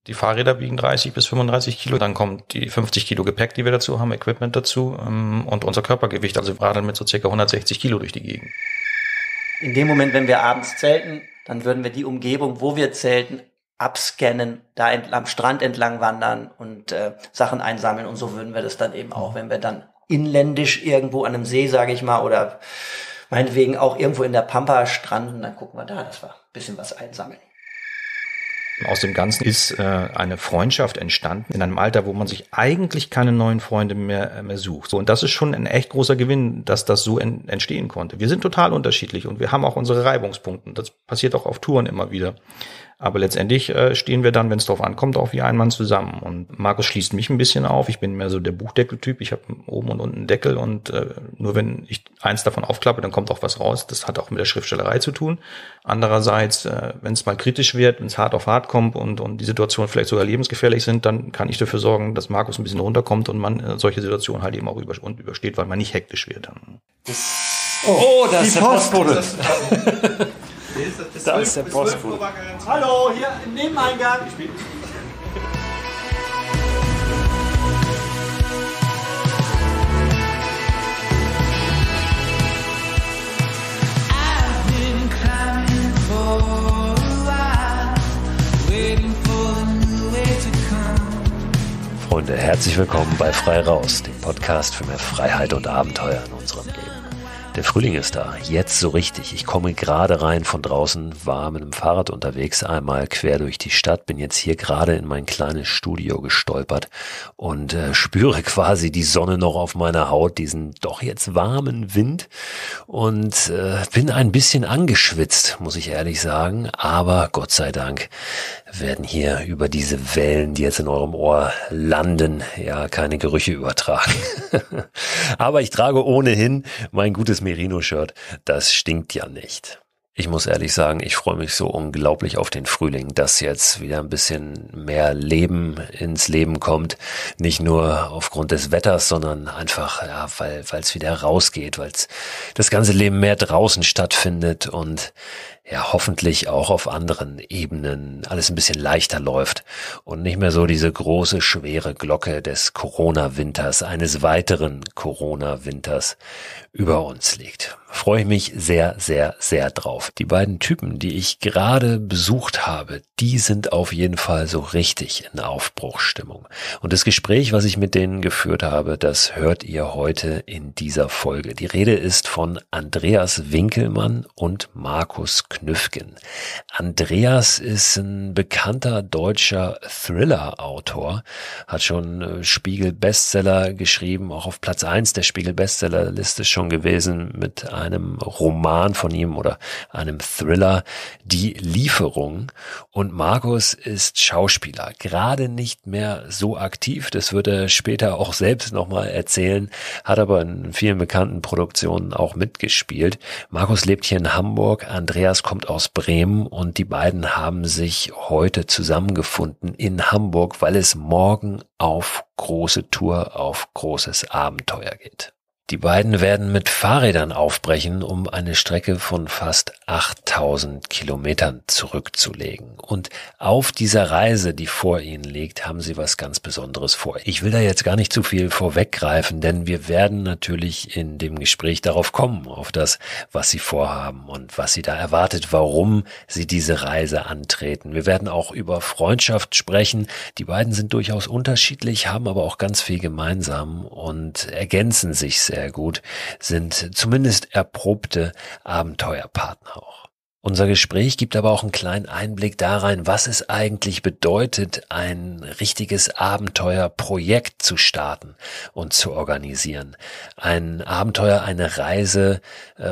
Die Fahrräder wiegen 30 bis 35 Kilo, dann kommt die 50 Kilo Gepäck, die wir dazu haben, Equipment dazu und unser Körpergewicht. Also wir radeln mit so circa 160 Kilo durch die Gegend. In dem Moment, wenn wir abends zelten, dann würden wir die Umgebung, wo wir zelten, abscannen, da am Strand entlang wandern und Sachen einsammeln. Und so würden wir das dann eben auch, wenn wir dann inländisch irgendwo an einem See, sage ich mal, oder meinetwegen auch irgendwo in der Pampa stranden, dann gucken wir da, dass wir ein bisschen was einsammeln. Aus dem Ganzen ist eine Freundschaft entstanden in einem Alter, wo man sich eigentlich keine neuen Freunde mehr sucht. Und das ist schon ein echt großer Gewinn, dass das so entstehen konnte. Wir sind total unterschiedlich und wir haben auch unsere Reibungspunkte. Das passiert auch auf Touren immer wieder. Aber letztendlich stehen wir dann, wenn es drauf ankommt, auch wie ein Mann zusammen. Und Markus schließt mich ein bisschen auf. Ich bin mehr so der Buchdeckeltyp. Ich habe oben und unten einen Deckel und nur wenn ich eins davon aufklappe, dann kommt auch was raus. Das hat auch mit der Schriftstellerei zu tun. Andererseits, wenn es mal kritisch wird, wenn es hart auf hart kommt und die Situationen vielleicht sogar lebensgefährlich sind, dann kann ich dafür sorgen, dass Markus ein bisschen runterkommt und man solche Situationen halt eben auch übersteht, weil man nicht hektisch wird. Das ist der Postbote. Da ist der Postbote. Hallo, hier im Nebeneingang. Freunde, herzlich willkommen bei Frei Raus, dem Podcast für mehr Freiheit und Abenteuer in unserem Leben. Der Frühling ist da, jetzt so richtig. Ich komme gerade rein von draußen, war mit dem Fahrrad unterwegs, einmal quer durch die Stadt, bin jetzt hier gerade in mein kleines Studio gestolpert und spüre quasi die Sonne noch auf meiner Haut, diesen doch jetzt warmen Wind und bin ein bisschen angeschwitzt, muss ich ehrlich sagen, aber Gott sei Dank werden hier über diese Wellen, die jetzt in eurem Ohr landen, ja keine Gerüche übertragen. Aber ich trage ohnehin mein gutes Merino-Shirt, das stinkt ja nicht. Ich muss ehrlich sagen, ich freue mich so unglaublich auf den Frühling, dass jetzt wieder ein bisschen mehr Leben ins Leben kommt. Nicht nur aufgrund des Wetters, sondern einfach, ja, weil es wieder rausgeht, weil das ganze Leben mehr draußen stattfindet und ja, hoffentlich auch auf anderen Ebenen alles ein bisschen leichter läuft und nicht mehr so diese große, schwere Glocke des Corona-Winters, eines weiteren Corona-Winters über uns liegt. Freue ich mich sehr, sehr, sehr drauf. Die beiden Typen, die ich gerade besucht habe, die sind auf jeden Fall so richtig in Aufbruchsstimmung. Und das Gespräch, was ich mit denen geführt habe, das hört ihr heute in dieser Folge. Die Rede ist von Andreas Winkelmann und Markus Knüffgen. Andreas ist ein bekannter deutscher Thriller-Autor, hat schon Spiegel-Bestseller geschrieben, auch auf Platz 1 der Spiegel-Bestseller-Liste schon gewesen mit einem Roman von ihm oder einem Thriller, Die Lieferung. Und Markus ist Schauspieler, gerade nicht mehr so aktiv, das wird er später auch selbst nochmal erzählen, hat aber in vielen bekannten Produktionen auch mitgespielt. Markus lebt hier in Hamburg, Andreas kommt aus Bremen und die beiden haben sich heute zusammengefunden in Hamburg, weil es morgen auf große Tour, auf großes Abenteuer geht. Die beiden werden mit Fahrrädern aufbrechen, um eine Strecke von fast 8000 Kilometern zurückzulegen. Und auf dieser Reise, die vor ihnen liegt, haben sie was ganz Besonderes vor. Ich will da jetzt gar nicht zu viel vorweggreifen, denn wir werden natürlich in dem Gespräch darauf kommen, auf das, was sie vorhaben und was sie da erwartet, warum sie diese Reise antreten. Wir werden auch über Freundschaft sprechen. Die beiden sind durchaus unterschiedlich, haben aber auch ganz viel gemeinsam und ergänzen sich sehr gut, sind zumindest erprobte Abenteuerpartner auch. Unser Gespräch gibt aber auch einen kleinen Einblick darein, was es eigentlich bedeutet, ein richtiges Abenteuerprojekt zu starten und zu organisieren. Ein Abenteuer, eine Reise,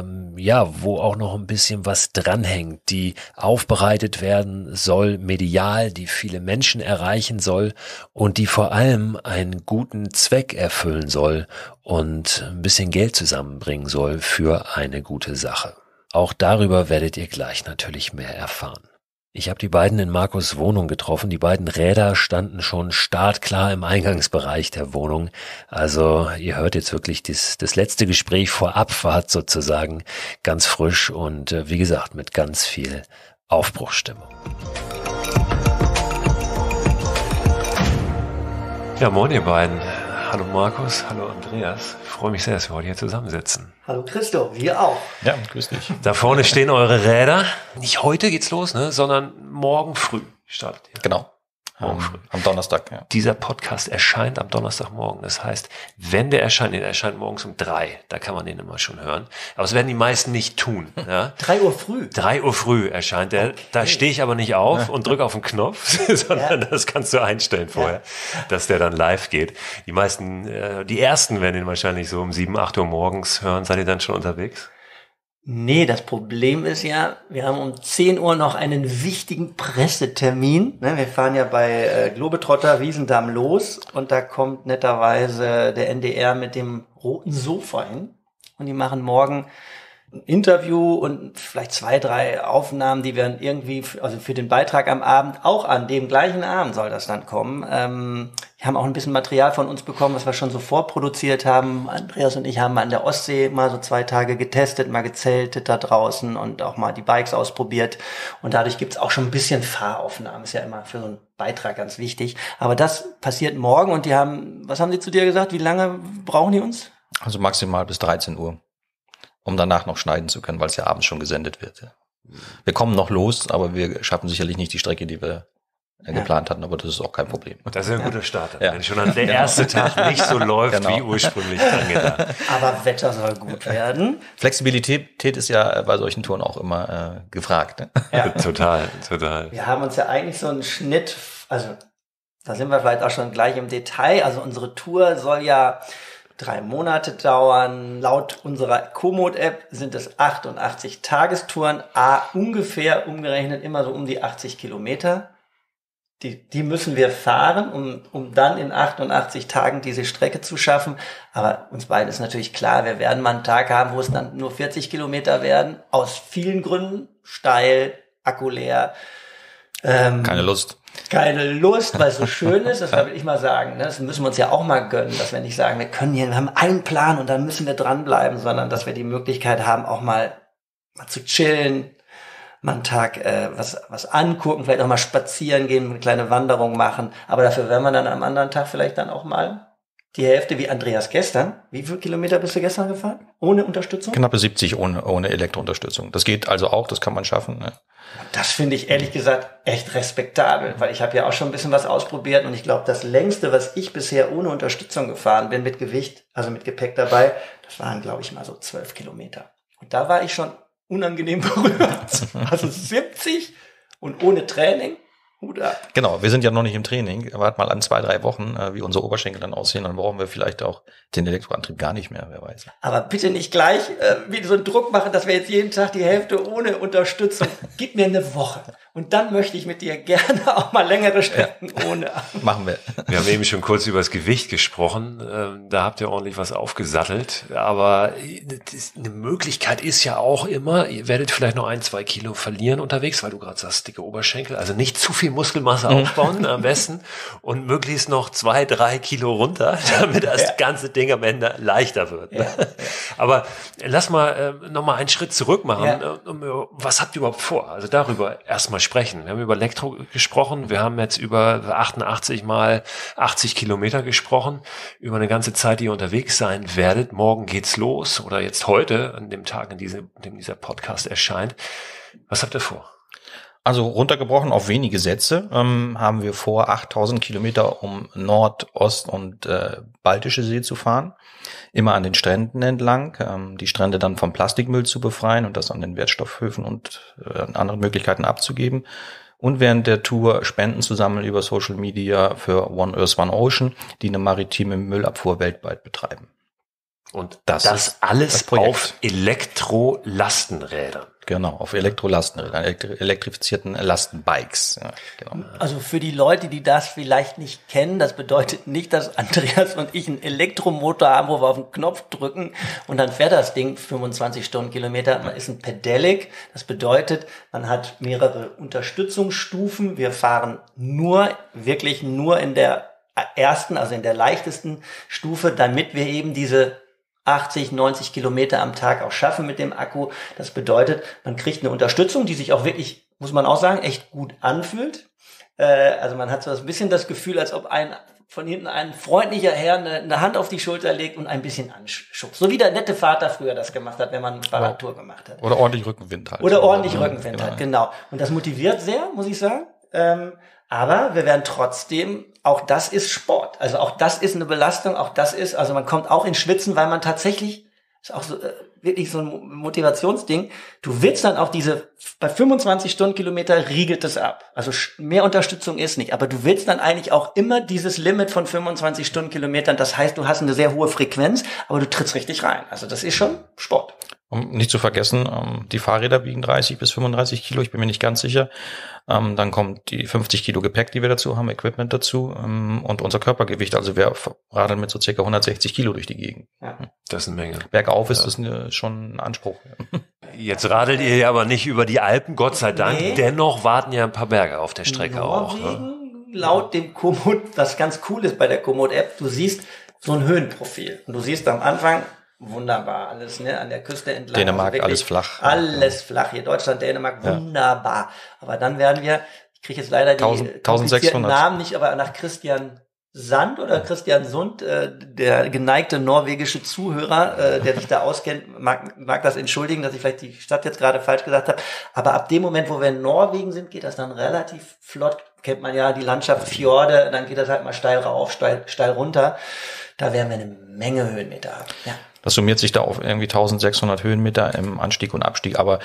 wo auch noch ein bisschen was dranhängt, die aufbereitet werden soll, medial, die viele Menschen erreichen soll und die vor allem einen guten Zweck erfüllen soll und ein bisschen Geld zusammenbringen soll für eine gute Sache. Auch darüber werdet ihr gleich natürlich mehr erfahren. Ich habe die beiden in Markus' Wohnung getroffen. Die beiden Räder standen schon startklar im Eingangsbereich der Wohnung. Also ihr hört jetzt wirklich das letzte Gespräch vor Abfahrt sozusagen ganz frisch und wie gesagt mit ganz viel Aufbruchsstimmung. Ja, moin ihr beiden. Hallo Markus, hallo Andreas. Ich freue mich sehr, dass wir heute hier zusammensitzen. Hallo Christo, wir auch. Ja, grüß dich. Da vorne stehen eure Räder. Nicht heute geht's los, ne, sondern morgen früh startet ihr. Genau. Am Donnerstag, ja. Dieser Podcast erscheint am Donnerstagmorgen. Das heißt, wenn der erscheint morgens um 3. Da kann man den immer schon hören. Aber das werden die meisten nicht tun. Ja? 3 Uhr früh. 3 Uhr früh erscheint der. Okay. Da stehe ich aber nicht auf und drücke auf den Knopf, sondern das kannst du einstellen vorher, dass der dann live geht. Die meisten, die ersten werden den wahrscheinlich so um 7, 8 Uhr morgens hören. Seid ihr dann schon unterwegs? Nee, das Problem ist ja, wir haben um 10 Uhr noch einen wichtigen Pressetermin. Wir fahren ja bei Globetrotter Wiesendamm los und da kommt netterweise der NDR mit dem roten Sofa hin und die machen morgen ein Interview und vielleicht 2, 3 Aufnahmen, die werden irgendwie, also für den Beitrag am Abend, auch an dem gleichen Abend soll das dann kommen. Wir haben auch ein bisschen Material von uns bekommen, was wir schon so vorproduziert haben. Andreas und ich haben an der Ostsee mal so 2 Tage getestet, mal gezeltet da draußen und auch mal die Bikes ausprobiert. Und dadurch gibt's auch schon ein bisschen Fahraufnahmen. Ist ja immer für so einen Beitrag ganz wichtig. Aber das passiert morgen und was haben sie zu dir gesagt? Wie lange brauchen die uns? Also maximal bis 13 Uhr. Um danach noch schneiden zu können, weil es ja abends schon gesendet wird. Ja. Wir kommen noch los, aber wir schaffen sicherlich nicht die Strecke, die wir geplant hatten, aber das ist auch kein Problem. Das ist ein guter Start, wenn schon an der erste Tag nicht so läuft, wie ursprünglich angedacht. Aber Wetter soll gut werden. Flexibilität ist ja bei solchen Touren auch immer gefragt. Ne? Ja. Total. Wir haben uns ja eigentlich so einen Schnitt, also da sind wir vielleicht auch schon gleich im Detail, also unsere Tour soll ja 3 Monate dauern. Laut unserer Komoot-App sind es 88 Tagestouren, ungefähr umgerechnet immer so um die 80 Kilometer. Die müssen wir fahren, um dann in 88 Tagen diese Strecke zu schaffen. Aber uns beiden ist natürlich klar, wir werden mal einen Tag haben, wo es dann nur 40 Kilometer werden. Aus vielen Gründen. Steil, Akku leer. Keine Lust, weil es so schön ist, das will ich mal sagen. Ne? Das müssen wir uns ja auch mal gönnen, dass wir nicht sagen, wir haben einen Plan und dann müssen wir dranbleiben, sondern dass wir die Möglichkeit haben, auch mal zu chillen, mal einen Tag was angucken, vielleicht auch mal spazieren gehen, eine kleine Wanderung machen. Aber dafür werden wir dann am anderen Tag vielleicht dann auch mal die Hälfte wie Andreas gestern. Wie viele Kilometer bist du gestern gefahren? Ohne Unterstützung? Knappe 70 ohne Elektrounterstützung. Das geht also auch, das kann man schaffen. Ne? Das finde ich ehrlich gesagt echt respektabel, weil ich habe ja auch schon ein bisschen was ausprobiert und ich glaube, das längste, was ich bisher ohne Unterstützung gefahren bin, mit Gewicht, also mit Gepäck dabei, das waren, glaube ich, mal so 12 Kilometer. Und da war ich schon unangenehm berührt. Also 70 und ohne Training. Genau, wir sind ja noch nicht im Training. Wart mal an 2, 3 Wochen, wie unsere Oberschenkel dann aussehen, dann brauchen wir vielleicht auch den Elektroantrieb gar nicht mehr, wer weiß. Aber bitte nicht gleich wie so einen Druck machen, dass wir jetzt jeden Tag die Hälfte ohne Unterstützung. Gib mir eine Woche. Und dann möchte ich mit dir gerne auch mal längere Strecken ohne. Machen wir. Wir haben eben schon kurz über das Gewicht gesprochen. Da habt ihr ordentlich was aufgesattelt. Aber eine Möglichkeit ist ja auch immer, ihr werdet vielleicht noch 1, 2 Kilo verlieren unterwegs, weil du gerade sagst, dicke Oberschenkel. Also nicht zu viel Muskelmasse aufbauen am besten und möglichst noch 2, 3 Kilo runter, damit das ganze Ding am Ende leichter wird. Ja. Aber lass mal noch mal einen Schritt zurück machen. Ja. Was habt ihr überhaupt vor? Also darüber erstmal sprechen. Wir haben über Elektro gesprochen. Wir haben jetzt über 88 mal 80 Kilometer gesprochen. Über eine ganze Zeit, die ihr unterwegs sein werdet. Morgen geht's los oder jetzt heute, an dem Tag, an dem dieser Podcast erscheint. Was habt ihr vor? Also runtergebrochen auf wenige Sätze haben wir vor, 8000 Kilometer um Nord-, Ost- und Baltische See zu fahren. Immer an den Stränden entlang, die Strände dann vom Plastikmüll zu befreien und das an den Wertstoffhöfen und andere Möglichkeiten abzugeben. Und während der Tour Spenden zu sammeln über Social Media für One Earth, One Ocean, die eine maritime Müllabfuhr weltweit betreiben. Und das alles auf Elektrolastenrädern. Genau, auf Elektrolastenrädern, elektrifizierten Lastenbikes. Ja, genau. Also für die Leute, die das vielleicht nicht kennen, das bedeutet nicht, dass Andreas und ich einen Elektromotor haben, wo wir auf den Knopf drücken und dann fährt das Ding 25 Stundenkilometer. Man ist ein Pedelec. Das bedeutet, man hat mehrere Unterstützungsstufen. Wir fahren wirklich nur in der ersten, also in der leichtesten Stufe, damit wir eben diese 80, 90 Kilometer am Tag auch schaffen mit dem Akku. Das bedeutet, man kriegt eine Unterstützung, die sich auch wirklich muss man auch sagen, echt gut anfühlt. Also man hat so ein bisschen das Gefühl, als ob von hinten ein freundlicher Herr eine Hand auf die Schulter legt und ein bisschen anschubst. So wie der nette Vater früher das gemacht hat, wenn man eine Fahrradtour gemacht hat. Oder ordentlich Rückenwind hat. Oder ordentlich Rückenwind hat, genau. Und das motiviert sehr, muss ich sagen. Aber wir werden trotzdem, auch das ist Sport. Also auch das ist eine Belastung, also man kommt auch ins Schwitzen, weil man tatsächlich, ist auch so wirklich so ein Motivationsding, du willst dann auch bei 25 Stundenkilometer riegelt es ab. Also mehr Unterstützung ist nicht, aber du willst dann eigentlich auch immer dieses Limit von 25 Stundenkilometern, das heißt, du hast eine sehr hohe Frequenz, aber du trittst richtig rein. Also das ist schon Sport. Um nicht zu vergessen, die Fahrräder wiegen 30 bis 35 Kilo, ich bin mir nicht ganz sicher. Dann kommt die 50 Kilo Gepäck, die wir dazu haben, Equipment dazu und unser Körpergewicht. Also wir radeln mit so circa 160 Kilo durch die Gegend. Ja. Das ist eine Menge. Bergauf ist das schon ein Anspruch. Jetzt radelt ihr ja aber nicht über die Alpen, Gott sei Dank. Nee. Dennoch warten ja ein paar Berge auf der Strecke Norwegen, auch. Ne? Laut dem Komoot, was ganz cool ist bei der Komoot-App, du siehst so ein Höhenprofil. Und du siehst am Anfang, wunderbar, alles an der Küste entlang. Dänemark, also alles flach. Alles flach. Hier Deutschland, Dänemark, wunderbar. Aber dann werden wir, ich kriege jetzt leider die 1600 Namen nicht, aber nach Christian Sand oder Christian Sund, der geneigte norwegische Zuhörer, der sich da auskennt, mag das entschuldigen, dass ich vielleicht die Stadt jetzt gerade falsch gesagt habe. Aber ab dem Moment, wo wir in Norwegen sind, geht das dann relativ flott. Kennt man ja die Landschaft, Fjorde, dann geht das halt mal steil rauf, steil runter. Da werden wir eine Menge Höhenmeter haben. Ja. Das summiert sich da auf irgendwie 1600 Höhenmeter im Anstieg und Abstieg, aber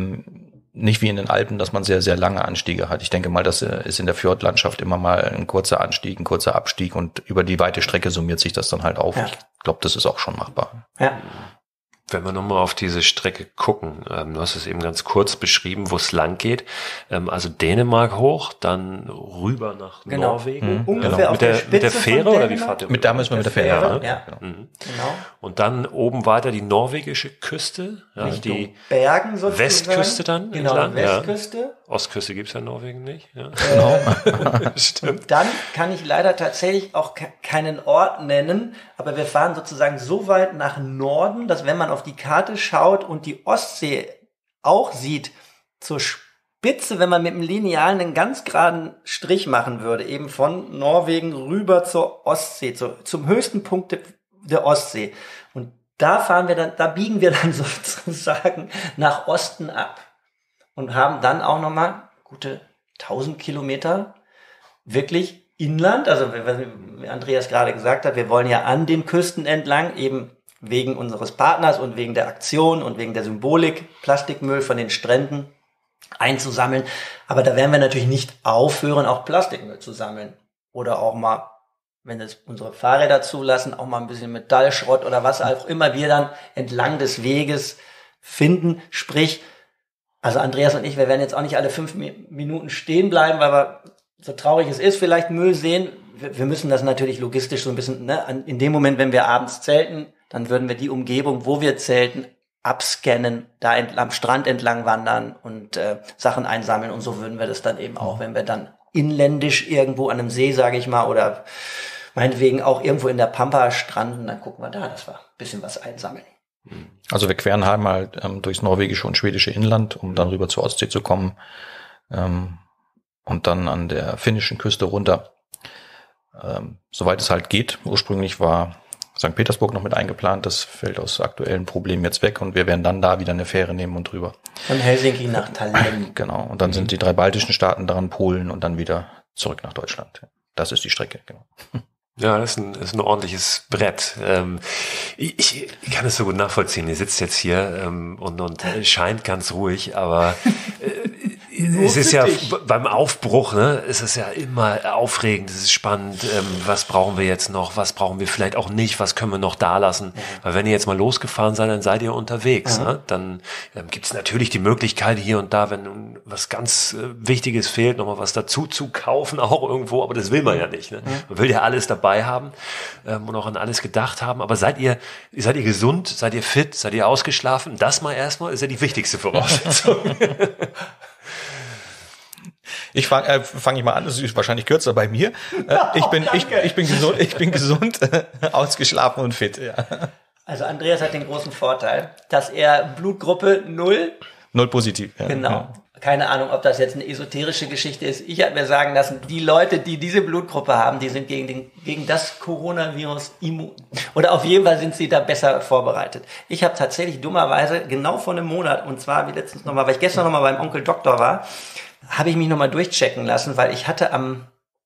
nicht wie in den Alpen, dass man sehr, sehr lange Anstiege hat. Ich denke mal, das ist in der Fjordlandschaft immer mal ein kurzer Anstieg, ein kurzer Abstieg und über die weite Strecke summiert sich das dann halt auf. Ja. Ich glaube, das ist auch schon machbar. Ja. Wenn wir nochmal auf diese Strecke gucken, du hast es eben ganz kurz beschrieben, wo es lang geht, also Dänemark hoch, dann rüber nach Norwegen. Ungefähr mit der Fähre oder wie fahrt ihr? Da müssen wir mit der Fähre. Ja. Genau. Und dann oben weiter die norwegische Küste, die Bergen sozusagen. Westküste dann. Genau, entlang. Westküste. Ja. Ostküste gibt's ja in Norwegen nicht. Ja. Genau. Stimmt. Dann kann ich leider tatsächlich auch keinen Ort nennen, aber wir fahren sozusagen so weit nach Norden, dass wenn man auf die Karte schaut und die Ostsee auch sieht, zur Spitze, wenn man mit dem Lineal einen ganz geraden Strich machen würde, eben von Norwegen rüber zur Ostsee, zum höchsten Punkt der Ostsee. Und da biegen wir dann sozusagen nach Osten ab. Und haben dann auch nochmal gute 1000 Kilometer wirklich Inland. Also wie Andreas gerade gesagt hat, wir wollen ja an den Küsten entlang, eben wegen unseres Partners und wegen der Aktion und wegen der Symbolik, Plastikmüll von den Stränden einzusammeln. Aber da werden wir natürlich nicht aufhören, auch Plastikmüll zu sammeln. Oder auch mal, wenn es unsere Fahrräder zulassen, auch mal ein bisschen Metallschrott oder was auch immer wir dann entlang des Weges finden. Sprich, also Andreas und ich, wir werden jetzt auch nicht alle 5 Minuten stehen bleiben, weil wir, so traurig es ist, vielleicht Müll sehen. Wir müssen das natürlich logistisch so ein bisschen, in dem Moment, wenn wir abends zelten, dann würden wir die Umgebung, wo wir zelten, abscannen, da am Strand entlang wandern und Sachen einsammeln. Und so würden wir das dann eben auch, wenn wir dann inländisch irgendwo an einem See, sage ich mal, oder meinetwegen auch irgendwo in der Pampa stranden, dann gucken wir da, dass wir ein bisschen was einsammeln. Also wir queren halt mal durchs norwegische und schwedische Inland, um dann rüber zur Ostsee zu kommen und dann an der finnischen Küste runter, soweit es halt geht. Ursprünglich war St. Petersburg noch mit eingeplant, das fällt aus aktuellen Problemen jetzt weg und wir werden dann da wieder eine Fähre nehmen und rüber. Von Helsinki nach Tallinn. Genau, und dann sind die 3 baltischen Staaten dran, Polen und dann wieder zurück nach Deutschland. Das ist die Strecke, genau. Ja, das ist ein ordentliches Brett. Ich kann es so gut nachvollziehen. Ihr sitzt jetzt hier und scheint ganz ruhig, aber es ist ja beim Aufbruch, es ist ja immer aufregend, es ist spannend. Was brauchen wir jetzt noch? Was brauchen wir vielleicht auch nicht? Was können wir noch da lassen? Weil wenn ihr jetzt mal losgefahren seid, dann seid ihr unterwegs. Ne? Dann gibt es natürlich die Möglichkeit hier und da, wenn was ganz Wichtiges fehlt, nochmal was dazu zu kaufen, auch irgendwo. Aber das will man ja nicht. Ne? Man will ja alles dabei haben und auch an alles gedacht haben. Aber seid ihr gesund? Seid ihr fit? Seid ihr ausgeschlafen? Das mal erstmal ist ja die wichtigste Voraussetzung. Fange ich mal an, das ist wahrscheinlich kürzer bei mir. Ich bin gesund, ausgeschlafen und fit. Ja. Also Andreas hat den großen Vorteil, dass er Blutgruppe 0 positiv. Ja. Genau. keine Ahnung, ob das jetzt eine esoterische Geschichte ist. Ich habe mir sagen lassen, die Leute, die diese Blutgruppe haben, die sind gegen das Coronavirus immun. Oder auf jeden Fall sind sie da besser vorbereitet. Ich habe tatsächlich dummerweise genau vor einem Monat, und zwar wie letztens nochmal, weil ich gestern nochmal beim Onkel Doktor war, habe ich mich nochmal durchchecken lassen, weil ich hatte am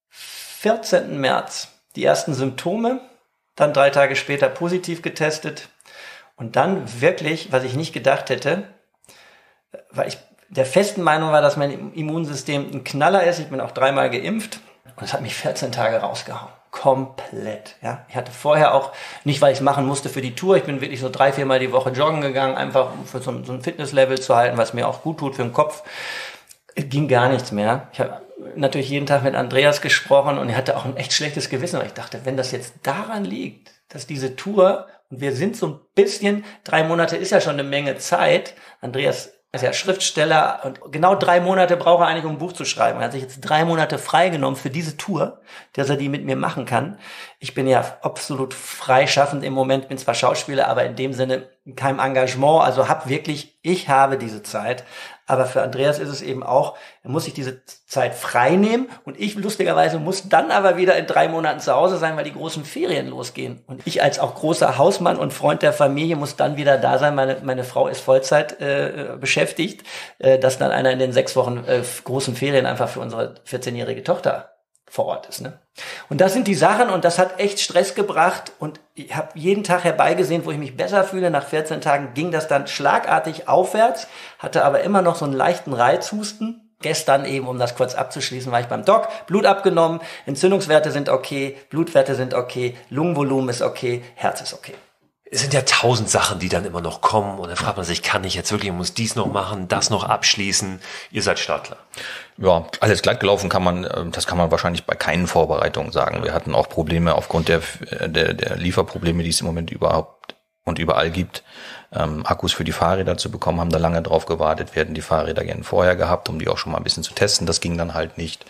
14. März die ersten Symptome, dann 3 Tage später positiv getestet und dann wirklich, was ich nicht gedacht hätte, weil ich der festen Meinung war, dass mein Immunsystem ein Knaller ist. Ich bin auch 3-mal geimpft und es hat mich 14 Tage rausgehauen. Komplett, ja. Ich hatte vorher auch, nicht weil ich es machen musste für die Tour, ich bin wirklich so 3-4 Mal die Woche joggen gegangen, einfach um für so ein Fitnesslevel zu halten, was mir auch gut tut für den Kopf. Es ging gar nichts mehr. Ich habe natürlich jeden Tag mit Andreas gesprochen und er hatte auch ein echt schlechtes Gewissen, weil ich dachte, wenn das jetzt daran liegt, dass diese Tour, und wir sind so ein bisschen, 3 Monate ist ja schon eine Menge Zeit, Andreas ist ja Schriftsteller und genau 3 Monate braucht er eigentlich, um ein Buch zu schreiben. Er hat sich jetzt 3 Monate freigenommen für diese Tour, dass er die mit mir machen kann. Ich bin ja absolut freischaffend im Moment, bin zwar Schauspieler, aber in dem Sinne kein Engagement, also ich habe diese Zeit. Aber für Andreas ist es eben auch, er muss sich diese Zeit frei nehmen und ich lustigerweise muss dann aber wieder in 3 Monaten zu Hause sein, weil die großen Ferien losgehen. Und ich als auch großer Hausmann und Freund der Familie muss dann wieder da sein. Meine Frau ist Vollzeit beschäftigt, dass dann einer in den 6 Wochen großen Ferien einfach für unsere 14-jährige Tochter vor Ort ist, ne? Und das sind die Sachen und das hat echt Stress gebracht und ich habe jeden Tag herbeigesehen, wo ich mich besser fühle. Nach 14 Tagen ging das dann schlagartig aufwärts, hatte aber immer noch so einen leichten Reizhusten. Gestern eben, um das kurz abzuschließen, war ich beim Doc, Blut abgenommen, Entzündungswerte sind okay, Blutwerte sind okay, Lungenvolumen ist okay, Herz ist okay. Es sind ja 1000 Sachen, die dann immer noch kommen und dann fragt man sich, kann ich jetzt wirklich, muss dies noch machen, das noch abschließen? Ihr seid Startler. Ja, alles glatt gelaufen das kann man wahrscheinlich bei keinen Vorbereitungen sagen. Wir hatten auch Probleme aufgrund der Lieferprobleme, die es im Moment überhaupt und überall gibt. Akkus für die Fahrräder zu bekommen, haben da lange drauf gewartet. Wir hätten die Fahrräder gerne vorher gehabt, um die auch schon mal ein bisschen zu testen. Das ging dann halt nicht.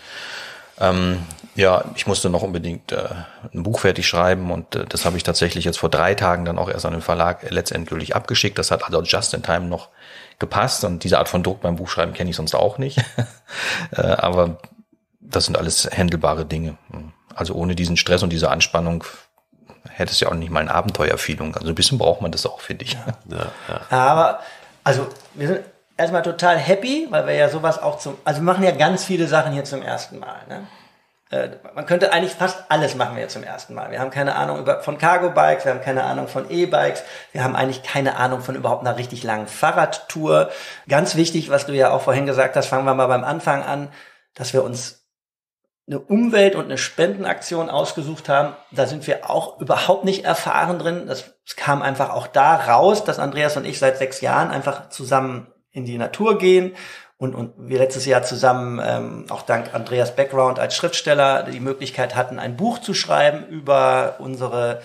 Ja, ich musste noch unbedingt ein Buch fertig schreiben und das habe ich tatsächlich jetzt vor 3 Tagen dann auch erst an den Verlag letztendgültig abgeschickt. Das hat also just in time noch gepasst und diese Art von Druck beim Buchschreiben kenne ich sonst auch nicht. Aber das sind alles handelbare Dinge. Also ohne diesen Stress und diese Anspannung hätte es ja auch nicht mal eine Abenteuerfeeling. Also ein bisschen braucht man das auch, finde ich. Ja. Aber, also wir sind erstmal total happy, weil wir ja sowas auch also wir machen ja ganz viele Sachen hier zum ersten Mal, ne? Man könnte eigentlich fast alles machen wir zum ersten Mal. Wir haben keine Ahnung von Cargo-Bikes, wir haben keine Ahnung von E-Bikes, wir haben eigentlich keine Ahnung von überhaupt einer richtig langen Fahrradtour. Ganz wichtig, was du ja auch vorhin gesagt hast, fangen wir mal beim Anfang an, dass wir uns eine Umwelt- und eine Spendenaktion ausgesucht haben. Da sind wir auch überhaupt nicht erfahren drin. Das kam einfach auch da raus, dass Andreas und ich seit 6 Jahren einfach zusammen in die Natur gehen und wir letztes Jahr zusammen, auch dank Andreas Background als Schriftsteller, die Möglichkeit hatten, ein Buch zu schreiben über über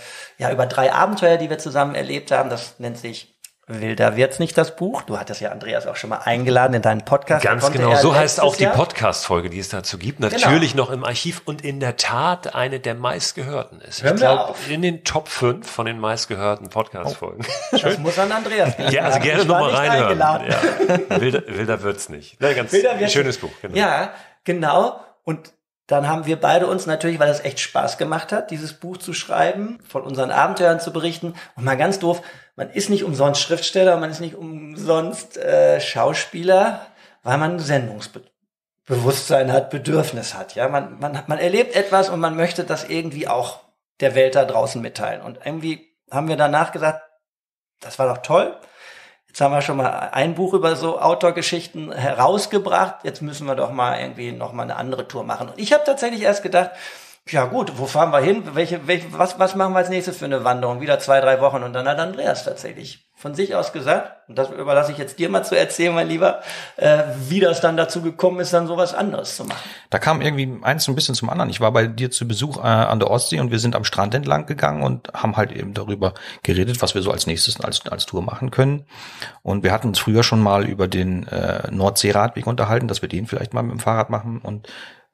3 Abenteuer, die wir zusammen erlebt haben. Das nennt sich Wilder wird's nicht, das Buch. Du hattest ja Andreas auch schon mal eingeladen in deinen Podcast. Ganz genau, so heißt auch die Podcast-Folge, die es dazu gibt. Natürlich noch im Archiv und in der Tat eine der meistgehörten ist. Ich glaube, in den Top 5 von den meistgehörten Podcast-Folgen. Das muss an Andreas gehen. Ja, also gerne nochmal reinhören. Ja. Wilder wird's nicht. Ganz schönes Buch. Genau. Ja, genau. Und dann haben wir beide uns natürlich, weil das echt Spaß gemacht hat, dieses Buch zu schreiben, von unseren Abenteuern zu berichten. Und mal ganz doof, man ist nicht umsonst Schriftsteller, man ist nicht umsonst Schauspieler, weil man ein Sendungsbewusstsein hat, Bedürfnis hat. Ja, man erlebt etwas und man möchte das irgendwie auch der Welt da draußen mitteilen. Und irgendwie haben wir danach gesagt, das war doch toll. Jetzt haben wir schon mal ein Buch über so Outdoor-Geschichten herausgebracht. Jetzt müssen wir doch mal irgendwie noch mal eine andere Tour machen. Und ich habe tatsächlich erst gedacht, ja gut, wo fahren wir hin? Was machen wir als nächstes für eine Wanderung? Wieder 2-3 Wochen. Und dann hat Andreas tatsächlich von sich aus gesagt, und das überlasse ich jetzt dir mal zu erzählen, mein Lieber, wie das dann dazu gekommen ist, dann sowas anderes zu machen. Da kam irgendwie eins ein bisschen zum anderen. Ich war bei dir zu Besuch an der Ostsee und wir sind am Strand entlang gegangen und haben halt eben darüber geredet, was wir so als nächstes als Tour machen können. Und wir hatten uns früher schon mal über den Nordsee-Radweg unterhalten, dass wir den vielleicht mal mit dem Fahrrad machen. Und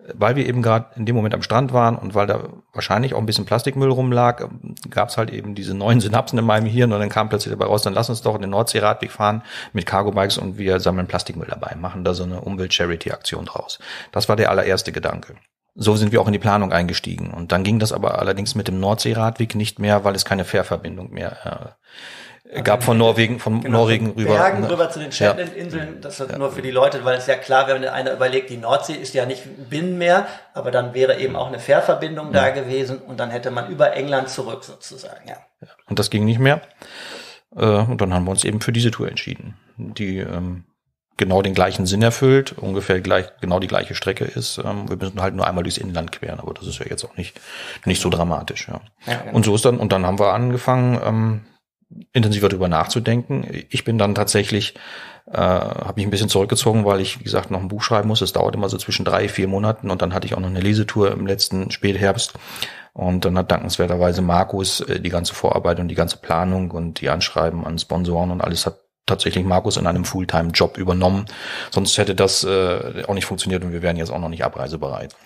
weil wir eben gerade in dem Moment am Strand waren und weil da wahrscheinlich auch ein bisschen Plastikmüll rumlag, gab es halt eben diese neuen Synapsen in meinem Hirn und dann kam plötzlich dabei raus, dann lass uns doch den Nordsee-Radweg fahren mit Cargo-Bikes und wir sammeln Plastikmüll dabei, machen da so eine Umwelt-Charity-Aktion draus. Das war der allererste Gedanke. So sind wir auch in die Planung eingestiegen. Und dann ging das aber allerdings mit dem Nordsee-Radweg nicht mehr, weil es keine Fährverbindung mehr gab von Norwegen, Norwegen rüber. Bergen rüber zu den Shetland-Inseln, das ist nur für die Leute, weil es ja klar, wenn einer überlegt, die Nordsee ist ja nicht ein Binnenmeer, aber dann wäre eben auch eine Fährverbindung da gewesen und dann hätte man über England zurück sozusagen, ja. Und das ging nicht mehr. Und dann haben wir uns eben für diese Tour entschieden, die genau den gleichen Sinn erfüllt, ungefähr genau die gleiche Strecke ist. Wir müssen halt nur einmal durchs Inland queren, aber das ist ja jetzt auch nicht so dramatisch. Ja. Ja, genau. Und so ist und dann haben wir angefangen, intensiver darüber nachzudenken. Ich bin dann tatsächlich, habe mich ein bisschen zurückgezogen, weil ich, wie gesagt, noch ein Buch schreiben muss. Es dauert immer so zwischen 3-4 Monaten und dann hatte ich auch noch eine Lesetour im letzten Spätherbst. Und dann hat dankenswerterweise Markus die ganze Vorarbeit und die ganze Planung und die Anschreiben an Sponsoren und alles hat tatsächlich Markus in einem Fulltime-Job übernommen. Sonst hätte das auch nicht funktioniert und wir wären jetzt auch noch nicht abreisebereit.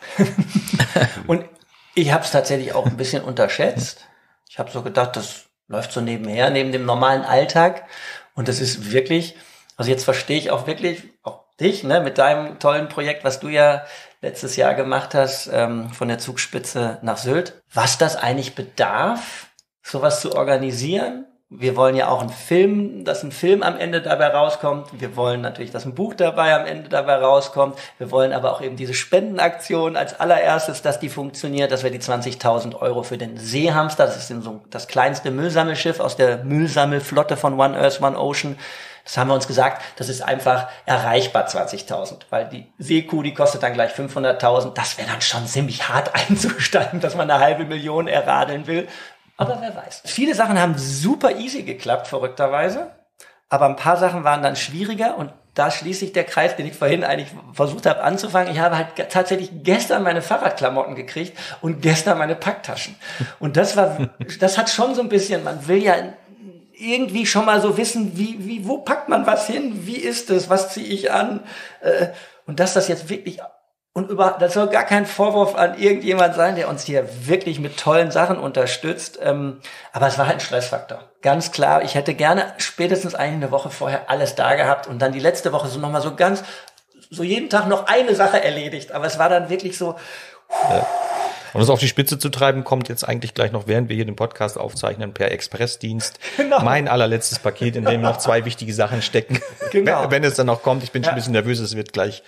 Und ich habe es tatsächlich auch ein bisschen unterschätzt. Ich habe so gedacht, das läuft so nebenher, neben dem normalen Alltag. Und das ist wirklich, also jetzt verstehe ich auch wirklich, auch dich, ne, mit deinem tollen Projekt, was du ja letztes Jahr gemacht hast, von der Zugspitze nach Sylt, was das eigentlich bedarf, sowas zu organisieren. Wir wollen ja auch dass ein Film am Ende dabei rauskommt. Wir wollen natürlich, dass ein Buch dabei am Ende dabei rauskommt. Wir wollen aber auch eben diese Spendenaktion als allererstes, dass die funktioniert, dass wir die 20.000 € für den Seehamster, das ist so das kleinste Müllsammelschiff aus der Müllsammelflotte von One Earth, One Ocean. Das haben wir uns gesagt, das ist einfach erreichbar, 20.000, weil die Seekuh, die kostet dann gleich 500.000. Das wäre dann schon ziemlich hart einzusteigen, dass man 500.000 erradeln will. Aber wer weiß. Viele Sachen haben super easy geklappt, verrückterweise. Aber ein paar Sachen waren dann schwieriger und da schließt sich der Kreis, den ich vorhin eigentlich versucht habe anzufangen. Ich habe halt tatsächlich gestern meine Fahrradklamotten gekriegt und gestern meine Packtaschen. Und das hat schon so ein bisschen, man will ja irgendwie schon mal so wissen, wo packt man was hin? Wie ist es? Was ziehe ich an? Und dass das jetzt wirklich das soll gar kein Vorwurf an irgendjemand sein, der uns hier wirklich mit tollen Sachen unterstützt. Aber es war halt ein Stressfaktor. Ganz klar, ich hätte gerne spätestens eine Woche vorher alles da gehabt und dann die letzte Woche so nochmal so jeden Tag noch eine Sache erledigt. Aber es war dann wirklich so. Ja. Und das auf die Spitze zu treiben, kommt jetzt eigentlich gleich noch, während wir hier den Podcast aufzeichnen, per Expressdienst. Genau. Mein allerletztes Paket, in dem noch 2 wichtige Sachen stecken. Genau. Wenn es dann noch kommt. Ich bin schon ein bisschen nervös, es wird gleich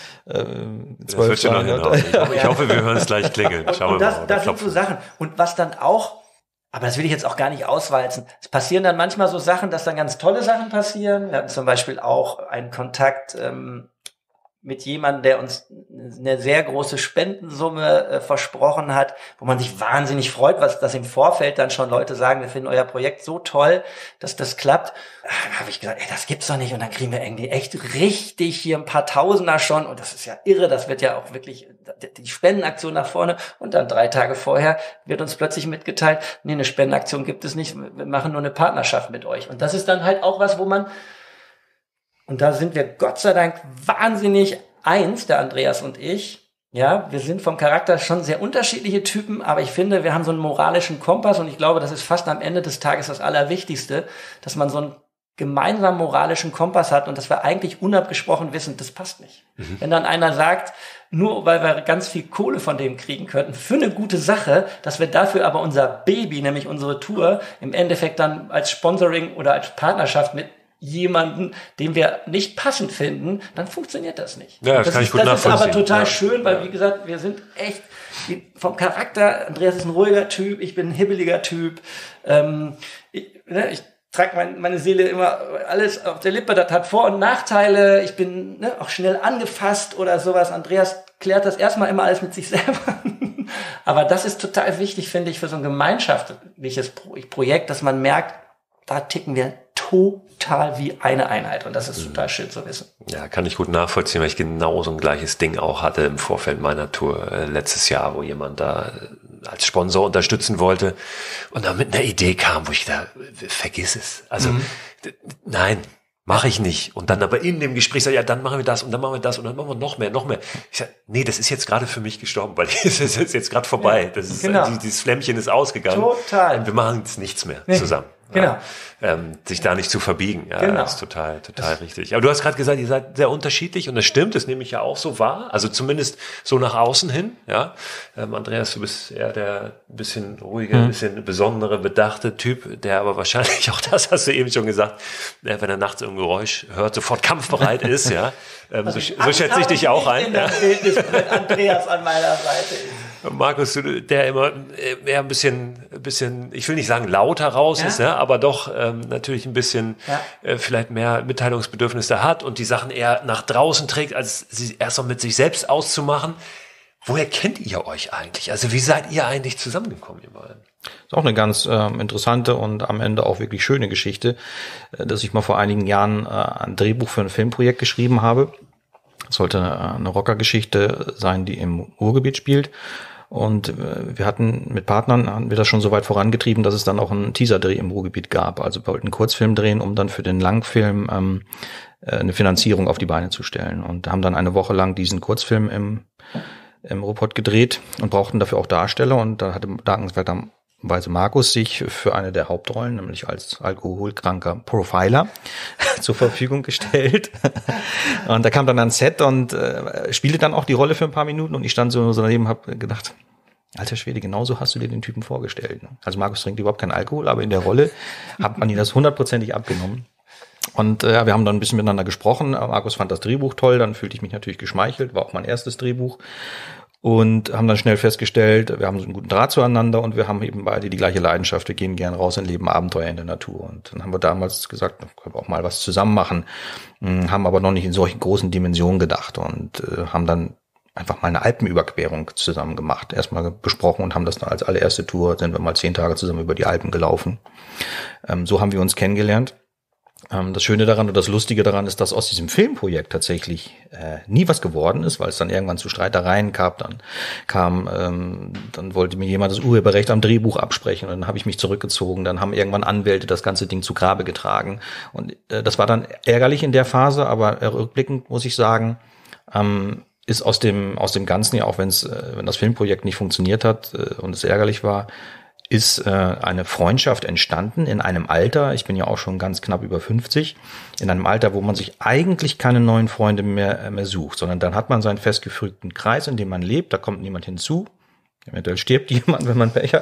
12 Uhr. Ich hoffe, wir hören es gleich klingeln. Schauen wir mal. Das sind so Sachen. Und was dann auch, aber das will ich jetzt auch gar nicht auswalzen. Es passieren dann manchmal so Sachen, dass dann ganz tolle Sachen passieren. Wir hatten zum Beispiel auch einen Kontakt mit jemandem, der uns eine sehr große Spendensumme versprochen hat, wo man sich wahnsinnig freut, dass im Vorfeld dann schon Leute sagen, wir finden euer Projekt so toll, dass das klappt. Da habe ich gesagt, das gibt's doch nicht. Und dann kriegen wir irgendwie echt richtig hier ein paar Tausender schon. Und das ist ja irre. Das wird ja auch wirklich die Spendenaktion nach vorne. Und dann 3 Tage vorher wird uns plötzlich mitgeteilt, nee, eine Spendenaktion gibt es nicht. Wir machen nur eine Partnerschaft mit euch. Und das ist dann halt auch was, wo man, und da sind wir Gott sei Dank wahnsinnig eins, der Andreas und ich. Ja, wir sind vom Charakter schon sehr unterschiedliche Typen, aber ich finde, wir haben so einen moralischen Kompass und ich glaube, das ist fast am Ende des Tages das Allerwichtigste, dass man so einen gemeinsamen moralischen Kompass hat und dass wir eigentlich unabgesprochen wissen, das passt nicht. Mhm. Wenn dann einer sagt, nur weil wir ganz viel Kohle von dem kriegen könnten, für eine gute Sache, dass wir dafür aber unser Baby, nämlich unsere Tour, im Endeffekt dann als Sponsoring oder als Partnerschaft mit jemanden, den wir nicht passend finden, dann funktioniert das nicht. Ja, das kann ich gut nachvollziehen. Das ist aber total schön, weil wie gesagt, wir sind echt vom Charakter, Andreas ist ein ruhiger Typ, ich bin ein hibbeliger Typ, ich trage meine Seele immer alles auf der Lippe, das hat Vor- und Nachteile, ich bin auch schnell angefasst oder sowas. Andreas klärt das erstmal immer alles mit sich selber. Aber das ist total wichtig, finde ich, für so ein gemeinschaftliches Projekt, dass man merkt, da ticken wir total wie eine Einheit und das ist total schön zu wissen. Ja, kann ich gut nachvollziehen, weil ich genau so ein gleiches Ding auch hatte im Vorfeld meiner Tour letztes Jahr, wo jemand da als Sponsor unterstützen wollte und dann mit einer Idee kam, wo ich da, vergiss es. Also nein, Mache ich nicht. Und dann aber in dem Gespräch sagt, ja, dann machen wir das und dann machen wir das und dann machen wir noch mehr. Ich sage, nee, das ist jetzt gerade für mich gestorben, weil es ist jetzt gerade vorbei. Ja, das ist, dieses Flämmchen ist ausgegangen. Total. Und wir machen jetzt nichts mehr zusammen. Genau. Sich da nicht zu verbiegen. Ja, genau. Das ist total richtig. Aber du hast gerade gesagt, ihr seid sehr unterschiedlich und das stimmt, das nehme ich ja auch so wahr. Also zumindest so nach außen hin. Ja, Andreas, du bist eher der ein bisschen ruhige, ein bisschen besondere, bedachte Typ, der aber wahrscheinlich auch das hast du eben schon gesagt, wenn er nachts ein Geräusch hört, sofort kampfbereit ist. Ja, so schätze ich dich auch ein. In der Bildnis mit Andreas an meiner Seite ist. Markus, der immer eher ein bisschen, ich will nicht sagen lauter raus ist, ja, aber doch natürlich ein bisschen vielleicht mehr Mitteilungsbedürfnisse hat und die Sachen eher nach draußen trägt, als sie erst noch mit sich selbst auszumachen. Woher kennt ihr euch eigentlich? Also wie seid ihr eigentlich zusammengekommen, ihr beiden? Ist auch eine ganz interessante und am Ende auch wirklich schöne Geschichte, dass ich mal vor einigen Jahren ein Drehbuch für ein Filmprojekt geschrieben habe. Es sollte eine Rockergeschichte sein, die im Ruhrgebiet spielt. Und wir hatten mit Partnern, haben wir das schon so weit vorangetrieben, dass es dann auch einen Teaser-Dreh im Ruhrgebiet gab. Also wir wollten einen Kurzfilm drehen, um dann für den Langfilm eine Finanzierung auf die Beine zu stellen. Und haben dann eine Woche lang diesen Kurzfilm im Ruhrpott gedreht und brauchten dafür auch Darsteller. Und da hatte dankenswerterweise Markus sich für eine der Hauptrollen, nämlich als alkoholkranker Profiler, zur Verfügung gestellt. Und da kam dann ans Set und spielte dann auch die Rolle für ein paar Minuten und ich stand so daneben und habe gedacht, alter Schwede, genauso hast du dir den Typen vorgestellt. Also Markus trinkt überhaupt keinen Alkohol, aber in der Rolle hat man ihn das 100%ig abgenommen. Und wir haben dann ein bisschen miteinander gesprochen. Markus fand das Drehbuch toll, dann fühlte ich mich natürlich geschmeichelt, war auch mein erstes Drehbuch. Und haben dann schnell festgestellt, wir haben so einen guten Draht zueinander und wir haben eben beide die gleiche Leidenschaft. Wir gehen gern raus und leben Abenteuer in der Natur. Und dann haben wir damals gesagt, können wir auch mal was zusammen machen, haben aber noch nicht in solchen großen Dimensionen gedacht und haben dann einfach mal eine Alpenüberquerung zusammen gemacht. Erstmal besprochen und haben das dann als allererste Tour, sind wir mal 10 Tage zusammen über die Alpen gelaufen. So haben wir uns kennengelernt. Das Schöne daran und das Lustige daran ist, dass aus diesem Filmprojekt tatsächlich nie was geworden ist, weil es dann irgendwann zu Streitereien gab. Dann wollte mir jemand das Urheberrecht am Drehbuch absprechen und dann habe ich mich zurückgezogen. Dann haben irgendwann Anwälte das ganze Ding zu Grabe getragen und das war dann ärgerlich in der Phase, aber rückblickend muss ich sagen, ist aus dem Ganzen ja auch, wenn das Filmprojekt nicht funktioniert hat und es ärgerlich war, ist eine Freundschaft entstanden in einem Alter, ich bin ja auch schon ganz knapp über 50, in einem Alter, wo man sich eigentlich keine neuen Freunde mehr sucht, sondern dann hat man seinen festgefügten Kreis, in dem man lebt, da kommt niemand hinzu, eventuell stirbt jemand, wenn man Pech hat.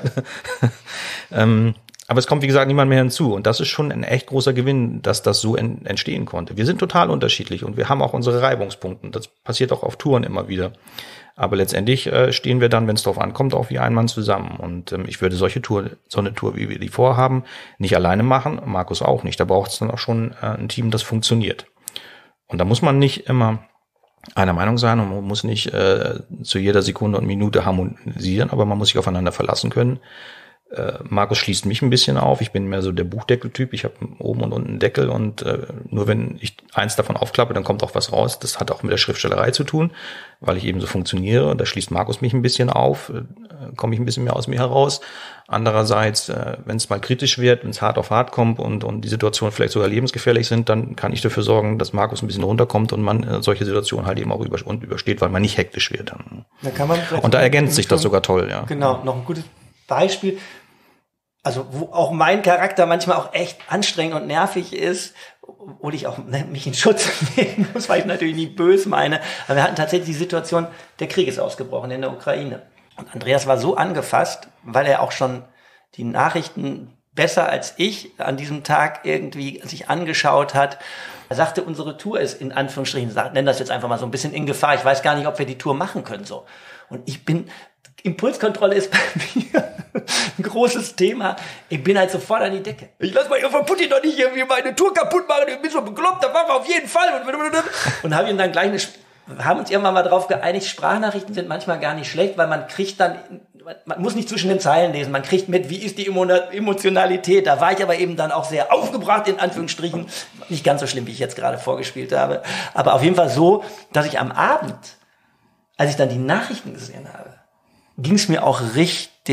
Aber es kommt, wie gesagt, niemand mehr hinzu. Und das ist schon ein echt großer Gewinn, dass das so entstehen konnte. Wir sind total unterschiedlich und wir haben auch unsere Reibungspunkte. Das passiert auch auf Touren immer wieder. Aber letztendlich stehen wir dann, wenn es drauf ankommt, auch wie ein Mann zusammen. Und ich würde so eine Tour, wie wir die vorhaben, nicht alleine machen. Markus auch nicht. Da braucht es dann auch schon ein Team, das funktioniert. Und da muss man nicht immer einer Meinung sein und man muss nicht zu jeder Sekunde und Minute harmonisieren, aber man muss sich aufeinander verlassen können. Markus schließt mich ein bisschen auf. Ich bin mehr so der Buchdeckeltyp. Ich habe oben und unten einen Deckel und nur wenn ich eins davon aufklappe, dann kommt auch was raus. Das hat auch mit der Schriftstellerei zu tun, weil ich eben so funktioniere. Da schließt Markus mich ein bisschen auf, komme ich ein bisschen mehr aus mir heraus. Andererseits, wenn es mal kritisch wird, wenn es hart auf hart kommt und die Situationen vielleicht sogar lebensgefährlich sind, dann kann ich dafür sorgen, dass Markus ein bisschen runterkommt und man solche Situationen halt eben auch übersteht, weil man nicht hektisch wird. Da kann man und da ergänzt sich das sogar toll, ja. Genau, noch ein gutes Beispiel, also wo auch mein Charakter manchmal auch echt anstrengend und nervig ist, obwohl ich auch mich in Schutz nehmen muss, weil ich natürlich nie böse meine. Aber wir hatten tatsächlich die Situation, der Krieg ist ausgebrochen in der Ukraine. Und Andreas war so angefasst, weil er auch schon die Nachrichten besser als ich an diesem Tag irgendwie sich angeschaut hat. Er sagte, unsere Tour ist in Anführungsstrichen, nennen das jetzt einfach mal so ein bisschen in Gefahr. Ich weiß gar nicht, ob wir die Tour machen können so. Und Impulskontrolle ist bei mir ein großes Thema. Ich bin halt sofort an die Decke. Ich lass mal von Putin doch nicht irgendwie meine Tour kaputt machen. Ich bin so bekloppt, da machen wir auf jeden Fall. Und haben ihm dann haben uns irgendwann mal darauf geeinigt, Sprachnachrichten sind manchmal gar nicht schlecht, weil man muss nicht zwischen den Zeilen lesen. Man kriegt mit, wie ist die Emotionalität. Da war ich aber eben dann auch sehr aufgebracht, in Anführungsstrichen. Nicht ganz so schlimm, wie ich jetzt gerade vorgespielt habe. Aber auf jeden Fall so, dass ich am Abend, als ich dann die Nachrichten gesehen habe, ging es mir auch richtig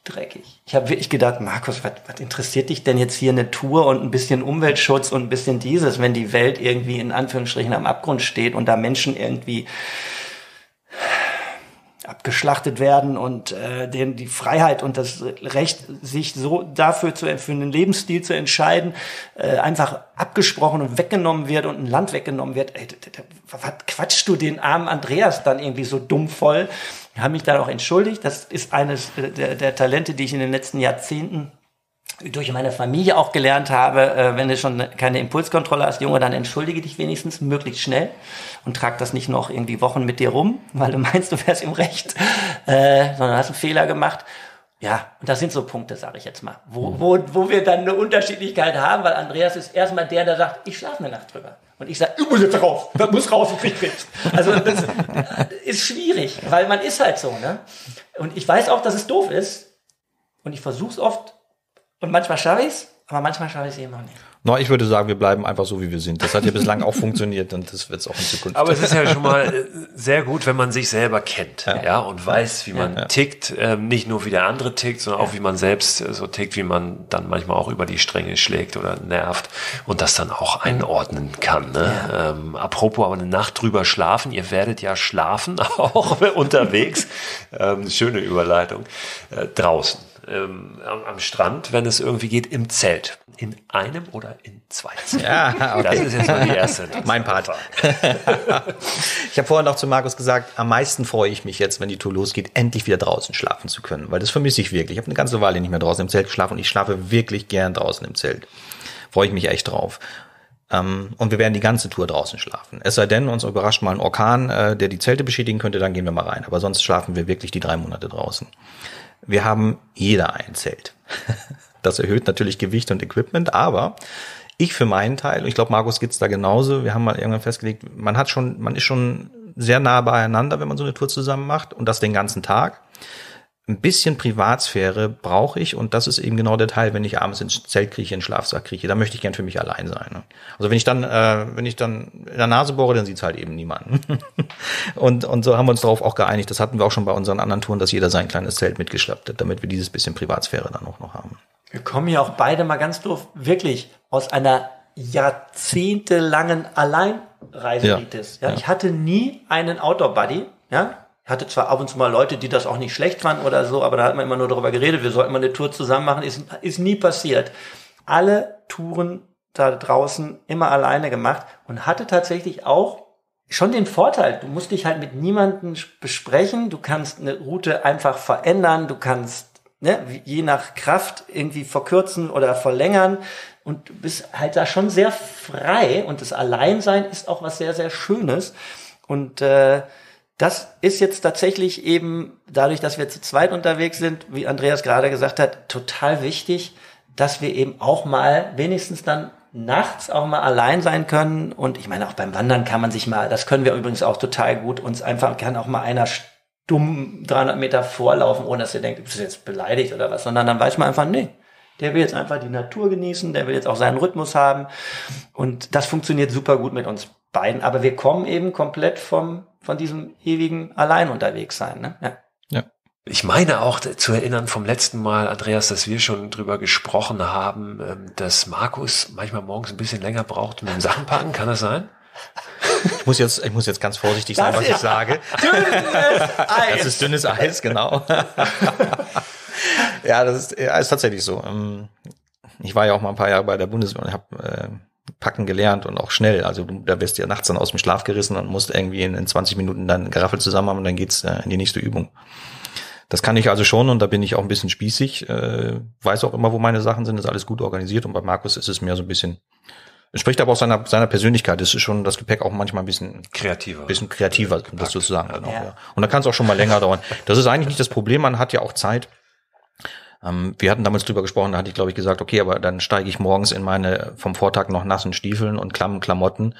dreckig. Ich habe wirklich gedacht, Markus, was interessiert dich denn jetzt hier eine Tour und ein bisschen Umweltschutz und ein bisschen dieses, wenn die Welt irgendwie in Anführungsstrichen am Abgrund steht und da Menschen irgendwie abgeschlachtet werden und denen die Freiheit und das Recht, sich so dafür für einen Lebensstil zu entscheiden, einfach abgesprochen und weggenommen wird und ein Land weggenommen wird. Ey, was quatschst du den armen Andreas dann irgendwie so dumm voll? Ich habe mich dann auch entschuldigt. Das ist eines der Talente, die ich in den letzten Jahrzehnten durch meine Familie auch gelernt habe. Wenn du schon keine Impulskontrolle hast, Junge, dann entschuldige dich wenigstens möglichst schnell und trag das nicht noch irgendwie Wochen mit dir rum, weil du meinst, du wärst im Recht, sondern hast einen Fehler gemacht. Ja, und das sind so Punkte, sage ich jetzt mal, wo wir dann eine Unterschiedlichkeit haben, weil Andreas ist erstmal der sagt, ich schlafe eine Nacht drüber. Und ich sage, ich muss jetzt raus, das muss raus, ich krieg Krebs. Also das ist schwierig, weil man ist halt so, ne? Und ich weiß auch, dass es doof ist und ich versuche es oft und manchmal schaffe ich es, aber manchmal schaffe ich es eben auch nicht. No, ich würde sagen, wir bleiben einfach so, wie wir sind. Das hat ja bislang auch funktioniert und das wird es auch in Zukunft. Aber es ist ja schon mal sehr gut, wenn man sich selber kennt, ja und weiß, wie man tickt. Nicht nur wie der andere tickt, sondern auch wie man selbst so tickt, wie man dann manchmal auch über die Stränge schlägt oder nervt und das dann auch einordnen kann. Ne? Ja. Apropos aber eine Nacht drüber schlafen. Ihr werdet ja schlafen, auch unterwegs. Schöne Überleitung. Draußen. Am Strand, wenn es irgendwie geht, im Zelt. In einem oder in zwei Zelten? Ja, okay. Das ist jetzt mal die erste. Mein Part. Ich habe vorhin noch zu Markus gesagt, am meisten freue ich mich jetzt, wenn die Tour losgeht, endlich wieder draußen schlafen zu können, weil das vermisse ich wirklich. Ich habe eine ganze Weile nicht mehr draußen im Zelt geschlafen und ich schlafe wirklich gern draußen im Zelt. Freue ich mich echt drauf. Und wir werden die ganze Tour draußen schlafen. Es sei denn, uns überrascht mal ein Orkan, der die Zelte beschädigen könnte, dann gehen wir mal rein. Aber sonst schlafen wir wirklich die 3 Monate draußen. Wir haben jeder ein Zelt. Das erhöht natürlich Gewicht und Equipment, aber ich für meinen Teil, und ich glaube, Markus geht's da genauso, wir haben mal irgendwann festgelegt, man ist schon sehr nah beieinander, wenn man so eine Tour zusammen macht und das den ganzen Tag. Ein bisschen Privatsphäre brauche ich und das ist eben genau der Teil, wenn ich abends ins Zelt krieche, in den Schlafsack krieche, da möchte ich gern für mich allein sein. Ne? Also wenn ich dann in der Nase bohre, dann sieht's halt eben niemanden. und so haben wir uns darauf auch geeinigt, das hatten wir auch schon bei unseren anderen Touren, dass jeder sein kleines Zelt mitgeschleppt hat, damit wir dieses bisschen Privatsphäre dann auch noch haben. Wir kommen ja auch beide mal ganz doof, wirklich aus einer jahrzehntelangen Alleinreiseritis. Ja. Ich hatte nie einen Outdoor-Buddy, ja. Ich hatte zwar ab und zu mal Leute, die das auch nicht schlecht fanden oder so, aber da hat man immer nur darüber geredet, wir sollten mal eine Tour zusammen machen, ist nie passiert. Alle Touren da draußen immer alleine gemacht und hatte tatsächlich auch schon den Vorteil, du musst dich halt mit niemandem besprechen, du kannst eine Route einfach verändern, du kannst je nach Kraft irgendwie verkürzen oder verlängern und du bist halt da schon sehr frei und das Alleinsein ist auch was sehr, sehr Schönes und das ist jetzt tatsächlich eben, dadurch, dass wir zu zweit unterwegs sind, wie Andreas gerade gesagt hat, total wichtig, dass wir eben auch mal wenigstens dann nachts auch mal allein sein können. Und ich meine, auch beim Wandern kann man sich mal, das können wir übrigens auch total gut, uns einfach, kann auch mal einer stumm 300 Meter vorlaufen, ohne dass ihr denkt, du bist jetzt beleidigt oder was, sondern dann weiß man einfach, nee, der will jetzt einfach die Natur genießen, der will jetzt auch seinen Rhythmus haben. Und das funktioniert super gut mit uns beiden. Aber wir kommen eben komplett von diesem ewigen Allein unterwegs sein. Ne? Ja. Ich meine auch zu erinnern vom letzten Mal, Andreas, dass wir schon drüber gesprochen haben, dass Markus manchmal morgens ein bisschen länger braucht mit dem Sachenpacken. Kann das sein? Ich muss jetzt ganz vorsichtig sein, was ich sage. Dünnes Eis. Das ist dünnes Eis, genau. Ja, das ist tatsächlich so. Ich war ja auch mal ein paar Jahre bei der Bundeswehr und habe packen gelernt und auch schnell. Also da wirst du ja nachts dann aus dem Schlaf gerissen und musst irgendwie in 20 Minuten dann Geraffel zusammen haben und dann geht's in die nächste Übung. Das kann ich also schon und da bin ich auch ein bisschen spießig. Weiß auch immer, wo meine Sachen sind, ist alles gut organisiert und bei Markus ist es mehr so ein bisschen, es spricht aber auch seiner Persönlichkeit. Es ist schon das Gepäck auch manchmal ein bisschen kreativer, um das so zu sagen. Genau, ja. Und da kann es auch schon mal länger dauern. Das ist eigentlich nicht das Problem, man hat ja auch Zeit. Wir hatten damals drüber gesprochen, da hatte ich, glaube ich, gesagt, okay, aber dann steige ich morgens in meine vom Vortag noch nassen Stiefeln und klammen Klamotten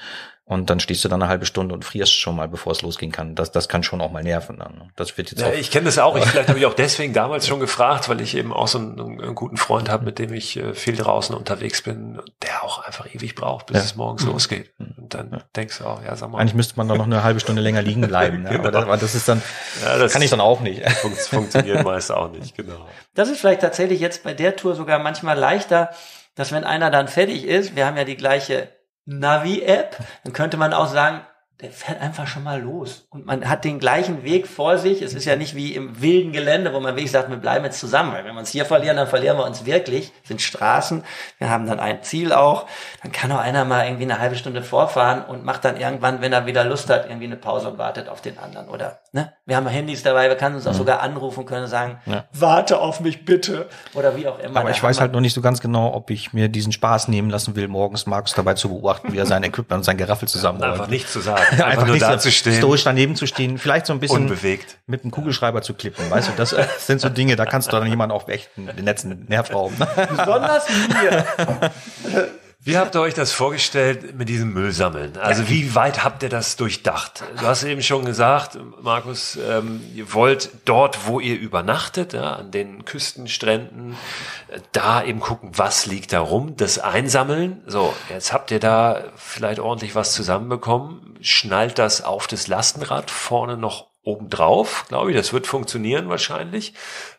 Und dann stehst du dann eine halbe Stunde und frierst schon mal, bevor es losgehen kann. Das kann schon auch mal nerven dann. Das wird jetzt ja, ich kenne das auch. Vielleicht habe ich auch deswegen damals schon gefragt, weil ich eben auch so einen guten Freund habe, mit dem ich viel draußen unterwegs bin, der auch einfach ewig braucht, bis es morgens losgeht. Und dann denkst du auch, ja, sag mal. Eigentlich müsste man doch noch eine halbe Stunde länger liegen bleiben. Genau. Aber das ist dann, das kann ich dann auch nicht. Funktioniert meist auch nicht, genau. Das ist vielleicht tatsächlich jetzt bei der Tour sogar manchmal leichter, dass wenn einer dann fertig ist, wir haben ja die gleiche Navi-App, dann könnte man auch sagen, der fährt einfach schon mal los. Und man hat den gleichen Weg vor sich. Es ist ja nicht wie im wilden Gelände, wo man wirklich sagt, wir bleiben jetzt zusammen. Weil wenn wir uns hier verlieren, dann verlieren wir uns wirklich. Es sind Straßen. Wir haben dann ein Ziel auch. Dann kann auch einer mal irgendwie eine halbe Stunde vorfahren und macht dann irgendwann, wenn er wieder Lust hat, irgendwie eine Pause und wartet auf den anderen. Oder, ne? Wir haben Handys dabei. Wir können uns auch sogar anrufen, können sagen, warte auf mich bitte. Oder wie auch immer. Aber ich weiß halt noch nicht so ganz genau, ob ich mir diesen Spaß nehmen lassen will, morgens Markus dabei zu beobachten, wie er sein Equipment und sein Geraffel zusammenräumt. Einfach nichts zu sagen. Einfach nur da zu stehen. Stoisch daneben zu stehen, vielleicht so ein bisschen unbewegt mit einem Kugelschreiber zu klippen, weißt du, das sind so Dinge, da kannst du dann jemanden auch echt den letzten Nerv rauben. Besonders mir. Wie habt ihr euch das vorgestellt mit diesem Müllsammeln? Also wie weit habt ihr das durchdacht? Du hast eben schon gesagt, Markus, ihr wollt dort, wo ihr übernachtet, ja, an den Küstenstränden, da eben gucken, was liegt da rum, das einsammeln. So, jetzt habt ihr da vielleicht ordentlich was zusammenbekommen, schnallt das auf das Lastenrad vorne noch obendrauf, glaube ich, das wird funktionieren wahrscheinlich.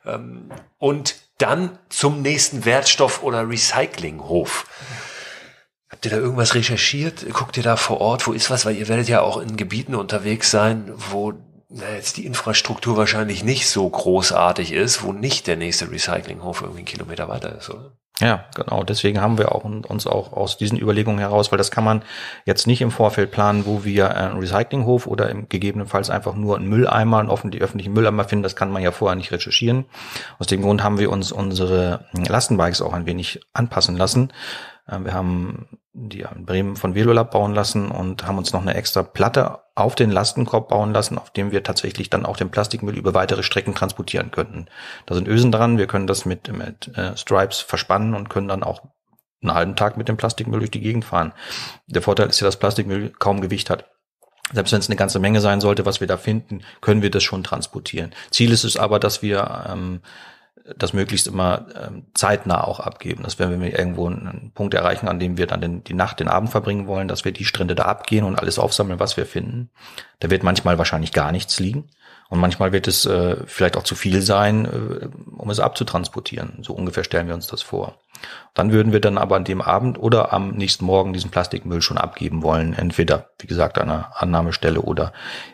Und dann zum nächsten Wertstoff- oder Recyclinghof. Habt ihr da irgendwas recherchiert? Guckt ihr da vor Ort, wo ist was? Weil ihr werdet ja auch in Gebieten unterwegs sein, wo jetzt die Infrastruktur wahrscheinlich nicht so großartig ist, wo nicht der nächste Recyclinghof irgendwie 1 Kilometer weiter ist, oder? Ja, genau. Deswegen haben wir auch uns auch aus diesen Überlegungen heraus, weil das kann man jetzt nicht im Vorfeld planen, wo wir einen Recyclinghof oder gegebenenfalls einfach nur einen Mülleimer, einen öffentlichen Mülleimer finden. Das kann man ja vorher nicht recherchieren. Aus dem Grund haben wir uns unsere Lastenbikes auch ein wenig anpassen lassen. Wir haben die in Bremen von Velolab bauen lassen und haben uns noch eine extra Platte auf den Lastenkorb bauen lassen, auf dem wir tatsächlich dann auch den Plastikmüll über weitere Strecken transportieren könnten. Da sind Ösen dran, wir können das mit Stripes verspannen und können dann auch einen halben Tag mit dem Plastikmüll durch die Gegend fahren. Der Vorteil ist ja, dass Plastikmüll kaum Gewicht hat. Selbst wenn es eine ganze Menge sein sollte, was wir da finden, können wir das schon transportieren. Ziel ist es aber, dass wir das möglichst immer zeitnah auch abgeben. Dass wenn wir irgendwo einen Punkt erreichen, an dem wir dann die Nacht, den Abend verbringen wollen, dass wir die Strände da abgehen und alles aufsammeln, was wir finden. Da wird manchmal wahrscheinlich gar nichts liegen. Und manchmal wird es vielleicht auch zu viel sein, um es abzutransportieren. So ungefähr stellen wir uns das vor. Dann würden wir dann aber an dem Abend oder am nächsten Morgen diesen Plastikmüll schon abgeben wollen. Entweder, wie gesagt, an einer Annahmestelle oder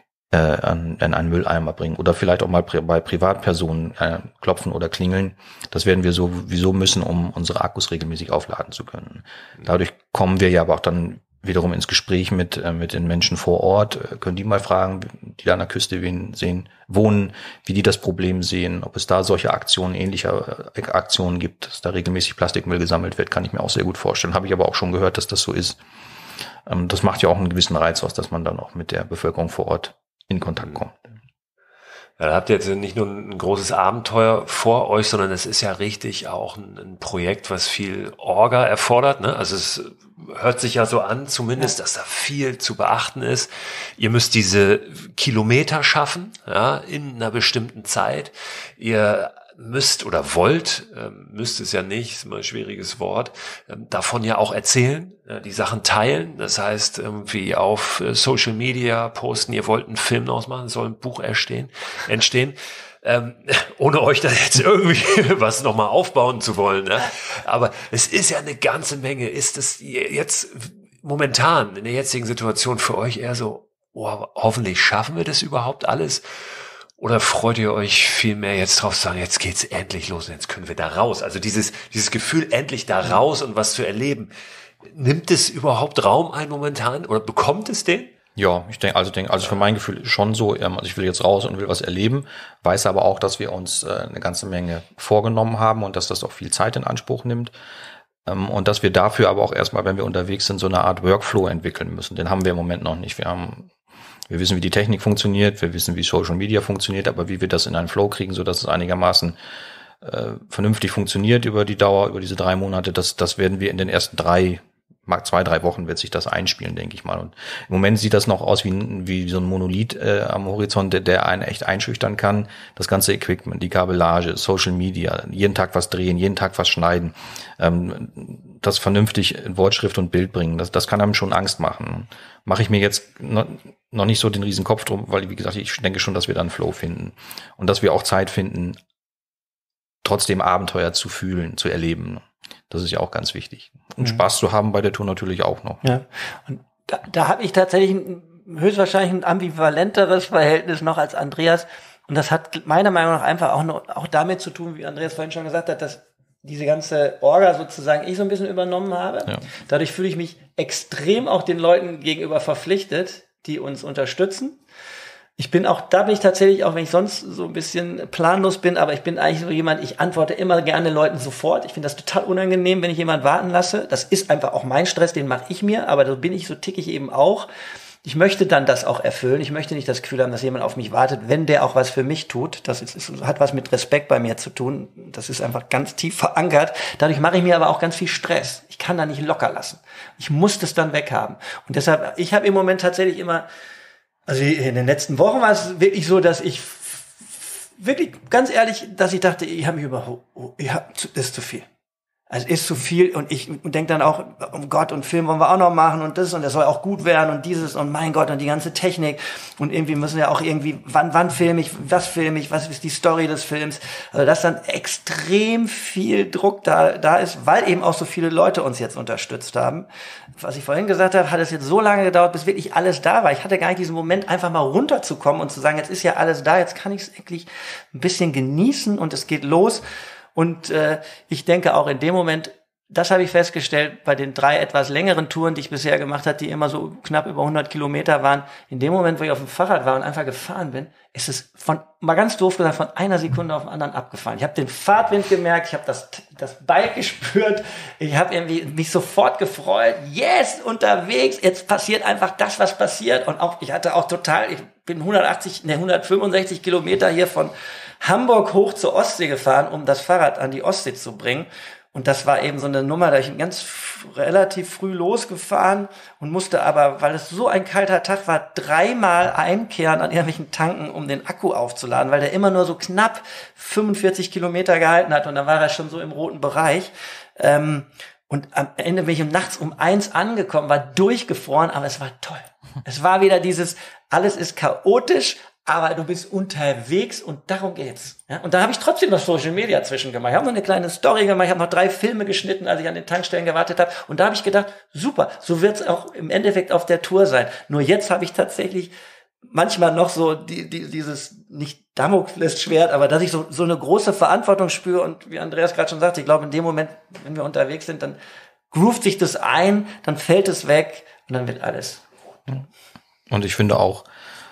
an einen Mülleimer bringen oder vielleicht auch mal bei Privatpersonen klopfen oder klingeln. Das werden wir sowieso müssen, um unsere Akkus regelmäßig aufladen zu können. Dadurch kommen wir ja aber auch dann wiederum ins Gespräch mit den Menschen vor Ort, können die mal fragen, die da an der Küste wohnen, wie die das Problem sehen, ob es da solche Aktionen, ähnliche Aktionen gibt, dass da regelmäßig Plastikmüll gesammelt wird, kann ich mir auch sehr gut vorstellen. Habe ich aber auch schon gehört, dass das so ist. Das macht ja auch einen gewissen Reiz aus, dass man dann auch mit der Bevölkerung vor Ort in Kontakt kommt. Ja, da habt ihr jetzt nicht nur ein großes Abenteuer vor euch, sondern es ist ja richtig auch ein Projekt, was viel Orga erfordert, ne? Also es hört sich ja so an, zumindest, dass da viel zu beachten ist. Ihr müsst diese Kilometer schaffen, ja, in einer bestimmten Zeit. Ihr müsst oder wollt, müsst es ja nicht, ist immer ein schwieriges Wort, davon ja auch erzählen, die Sachen teilen. Das heißt, irgendwie auf Social Media posten, ihr wollt einen Film daraus machen, es soll ein Buch entstehen. Ohne euch da jetzt irgendwie was nochmal aufbauen zu wollen. Ne? Aber es ist ja eine ganze Menge. Ist es jetzt momentan in der jetzigen Situation für euch eher so, oh, hoffentlich schaffen wir das überhaupt alles? Oder freut ihr euch viel mehr jetzt drauf zu sagen, jetzt geht's endlich los und jetzt können wir da raus? Also dieses Gefühl, endlich da raus und was zu erleben, nimmt es überhaupt Raum ein momentan oder bekommt es den? Ja, ich denke, also für mein Gefühl schon so, also ich will jetzt raus und will was erleben, weiß aber auch, dass wir uns eine ganze Menge vorgenommen haben und dass das auch viel Zeit in Anspruch nimmt. Und dass wir dafür aber auch erstmal, wenn wir unterwegs sind, so eine Art Workflow entwickeln müssen. Den haben wir im Moment noch nicht. Wir wissen, wie die Technik funktioniert, wir wissen, wie Social Media funktioniert, aber wie wir das in einen Flow kriegen, so dass es einigermaßen vernünftig funktioniert über die Dauer, über diese 3 Monate, das werden wir in den ersten 3 mag 2-3 Wochen wird sich das einspielen, denke ich mal. Und im Moment sieht das noch aus wie so ein Monolith am Horizont, der einen echt einschüchtern kann. Das ganze Equipment, die Kabellage, Social Media, jeden Tag was drehen, jeden Tag was schneiden, das vernünftig in Wortschrift und Bild bringen, das kann einem schon Angst machen. Mache ich mir jetzt noch nicht so den riesen Kopf drum, weil, wie gesagt, ich denke schon, dass wir da einen Flow finden und dass wir auch Zeit finden, trotzdem Abenteuer zu fühlen, zu erleben. Das ist ja auch ganz wichtig. Und Spaß zu haben bei der Tour natürlich auch noch. Ja, und da habe ich tatsächlich höchstwahrscheinlich ein ambivalenteres Verhältnis noch als Andreas. Und das hat meiner Meinung nach einfach auch damit zu tun, wie Andreas vorhin schon gesagt hat, dass diese ganze Orga sozusagen ich so ein bisschen übernommen habe. Ja. Dadurch fühle ich mich extrem auch den Leuten gegenüber verpflichtet, die uns unterstützen. Da bin ich tatsächlich, auch wenn ich sonst so ein bisschen planlos bin, aber ich bin eigentlich so jemand, ich antworte immer gerne Leuten sofort. Ich finde das total unangenehm, wenn ich jemanden warten lasse. Das ist einfach auch mein Stress, den mache ich mir, aber so ticke ich eben auch. Ich möchte dann das auch erfüllen. Ich möchte nicht das Gefühl haben, dass jemand auf mich wartet, wenn der auch was für mich tut. Hat was mit Respekt bei mir zu tun. Das ist einfach ganz tief verankert. Dadurch mache ich mir aber auch ganz viel Stress. Ich kann da nicht locker lassen. Ich muss das dann weghaben. Und deshalb, ich habe im Moment tatsächlich immer, also in den letzten Wochen war es wirklich so, dass ich wirklich ganz ehrlich, dass ich dachte, ich habe mich das ist zu viel. Also ist zu viel und ich denke dann auch, oh Gott, und Film wollen wir auch noch machen und das soll auch gut werden und dieses und mein Gott und die ganze Technik und irgendwie müssen wir auch irgendwie, wann filme ich, was ist die Story des Films, also dass dann extrem viel Druck da ist, weil eben auch so viele Leute uns jetzt unterstützt haben. Was ich vorhin gesagt habe, hat es jetzt so lange gedauert, bis wirklich alles da war. Ich hatte gar nicht diesen Moment, einfach mal runterzukommen und zu sagen, jetzt ist ja alles da, jetzt kann ich es wirklich ein bisschen genießen und es geht los. Und ich denke auch in dem Moment, das habe ich festgestellt, bei den 3 etwas längeren Touren, die ich bisher gemacht habe, die immer so knapp über 100 Kilometer waren, in dem Moment, wo ich auf dem Fahrrad war und einfach gefahren bin, ist es mal ganz doof gesagt, von einer Sekunde auf den anderen abgefahren. Ich habe den Fahrtwind gemerkt, ich habe das Bike gespürt, ich habe irgendwie mich sofort gefreut, yes, unterwegs, jetzt passiert einfach das, was passiert. Und auch, ich bin 165 Kilometer hier von Hamburg hoch zur Ostsee gefahren, um das Fahrrad an die Ostsee zu bringen. Und das war eben so eine Nummer, da ich relativ früh losgefahren und musste aber, weil es so ein kalter Tag war, 3-mal einkehren an irgendwelchen Tanken, um den Akku aufzuladen, weil der immer nur so knapp 45 Kilometer gehalten hat und dann war er schon so im roten Bereich. Und am Ende bin ich nachts um 1 angekommen, war durchgefroren, aber es war toll. Es war wieder alles ist chaotisch, aber du bist unterwegs und darum geht's. Ja? Und da habe ich trotzdem noch Social Media zwischen gemacht. Ich habe noch eine kleine Story gemacht, ich habe noch 3 Filme geschnitten, als ich an den Tankstellen gewartet habe. Und da habe ich gedacht, super, so wird's auch im Endeffekt auf der Tour sein. Nur jetzt habe ich tatsächlich manchmal noch so dieses, nicht Damoklesschwert, aber dass ich so eine große Verantwortung spüre. Und wie Andreas gerade schon sagte, ich glaube, in dem Moment, wenn wir unterwegs sind, dann groovt sich das ein, dann fällt es weg und dann wird alles gut. Und ich finde auch,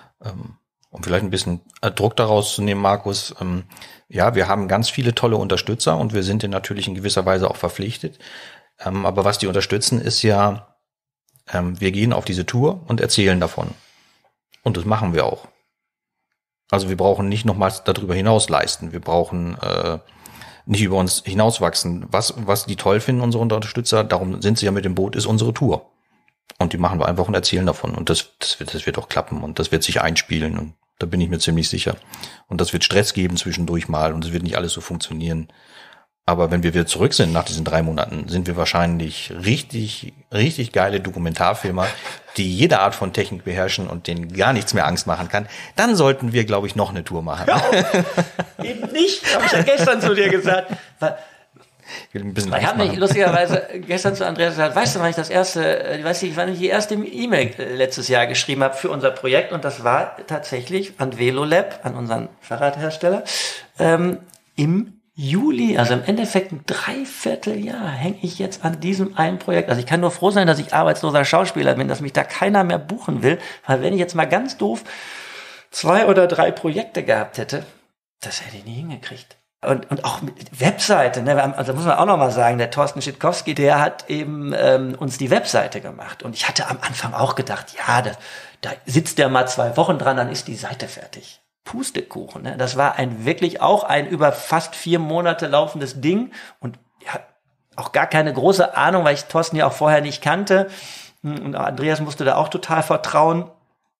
um vielleicht ein bisschen Druck daraus zu nehmen, Markus, ja, wir haben ganz viele tolle Unterstützer und wir sind denen natürlich in gewisser Weise auch verpflichtet. Aber was die unterstützen, ist ja, wir gehen auf diese Tour und erzählen davon. Und das machen wir auch. Also wir brauchen nicht nochmals darüber hinaus leisten. Wir brauchen nicht über uns hinauswachsen. Was die toll finden, unsere Unterstützer, darum sind sie ja mit dem Boot, ist unsere Tour. Und die machen wir einfach und erzählen davon. Und das wird auch klappen und das wird sich einspielen. Und da bin ich mir ziemlich sicher. Und das wird Stress geben zwischendurch mal und es wird nicht alles so funktionieren. Aber wenn wir wieder zurück sind nach diesen 3 Monaten, sind wir wahrscheinlich richtig, richtig geile Dokumentarfilmer, die jede Art von Technik beherrschen und denen gar nichts mehr Angst machen kann. Dann sollten wir, glaube ich, noch eine Tour machen. Ja, eben nicht, habe ich ja gestern zu dir gesagt. Ich habe mich lustigerweise gestern zu Andreas gesagt, weißt du, wann ich die erste E-Mail letztes Jahr geschrieben habe für unser Projekt und das war tatsächlich an Velolab, an unseren Fahrradhersteller, im Juli, also im Endeffekt ein Dreivierteljahr hänge ich jetzt an diesem einen Projekt. Also ich kann nur froh sein, dass ich arbeitsloser Schauspieler bin, dass mich da keiner mehr buchen will, weil wenn ich jetzt mal ganz doof 2 oder 3 Projekte gehabt hätte, das hätte ich nie hingekriegt. Und auch mit Webseite, ne? Also muss man auch noch mal sagen, der Thorsten Schitkowski, der hat eben uns die Webseite gemacht. Und ich hatte am Anfang auch gedacht, ja, da sitzt der mal 2 Wochen dran, dann ist die Seite fertig. Pustekuchen, ne? Das war wirklich auch ein über fast 4 Monate laufendes Ding. Und ja, auch gar keine große Ahnung, weil ich Thorsten ja auch vorher nicht kannte. Und Andreas musste da auch total vertrauen,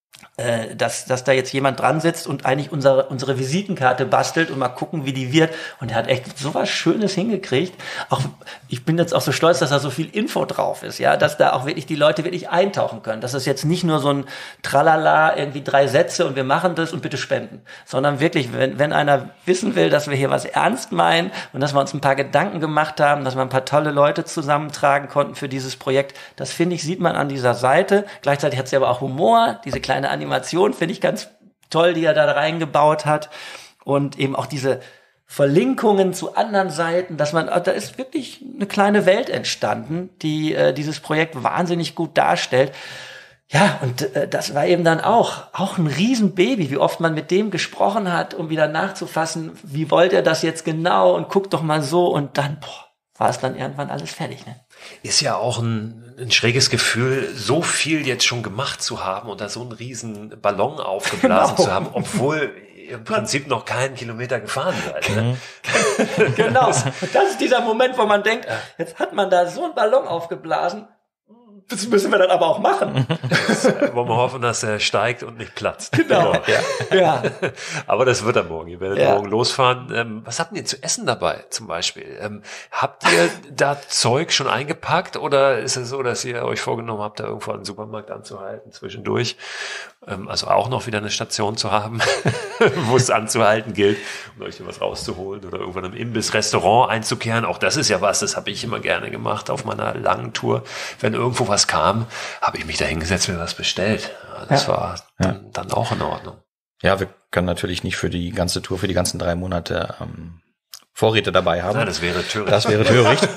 dass da jetzt jemand dran sitzt und eigentlich unsere Visitenkarte bastelt und mal gucken, wie die wird. Und er hat echt sowas Schönes hingekriegt. Auch ich bin jetzt auch so stolz, dass da so viel Info drauf ist, ja, dass da auch wirklich die Leute wirklich eintauchen können. Das ist jetzt nicht nur so ein Tralala, irgendwie 3 Sätze und wir machen das und bitte spenden, sondern wirklich, wenn einer wissen will, dass wir hier was ernst meinen und dass wir uns ein paar Gedanken gemacht haben, dass wir ein paar tolle Leute zusammentragen konnten für dieses Projekt, das finde ich, sieht man an dieser Seite. Gleichzeitig hat sie aber auch Humor, diese kleine Animation finde ich ganz toll, die er da reingebaut hat und eben auch diese Verlinkungen zu anderen Seiten, dass da ist wirklich eine kleine Welt entstanden, die dieses Projekt wahnsinnig gut darstellt. Ja, und das war eben dann auch ein Riesenbaby, wie oft man mit dem gesprochen hat, um wieder nachzufassen, wie wollte er das jetzt genau und guck doch mal so und dann war es dann irgendwann alles fertig, ne? Ist ja auch ein schräges Gefühl, so viel jetzt schon gemacht zu haben und da so einen riesen Ballon aufgeblasen zu haben, obwohl ihr im Prinzip noch keinen Kilometer gefahren seid. Ne? Genau. Und das ist dieser Moment, wo man denkt, jetzt hat man da so einen Ballon aufgeblasen, das müssen wir dann aber auch machen. Wollen wir hoffen, dass er steigt und nicht platzt. Genau. Ja. Aber das wird dann morgen. Ihr werdet morgen losfahren. Was habt ihr zu essen dabei zum Beispiel? Habt ihr da Zeug schon eingepackt oder ist es so, dass ihr euch vorgenommen habt, da irgendwo einen Supermarkt anzuhalten zwischendurch? Also auch noch wieder eine Station zu haben, wo es anzuhalten gilt, um euch was rauszuholen oder irgendwann im Imbiss-Restaurant einzukehren. Auch das ist ja was, das habe ich immer gerne gemacht auf meiner langen Tour. Wenn irgendwo was kam, habe ich mich da hingesetzt, mir was bestellt. Das war dann auch in Ordnung. Ja, wir können natürlich nicht für die ganze Tour, für die ganzen 3 Monate Vorräte dabei haben. Nein, das wäre töricht. Das wäre töricht.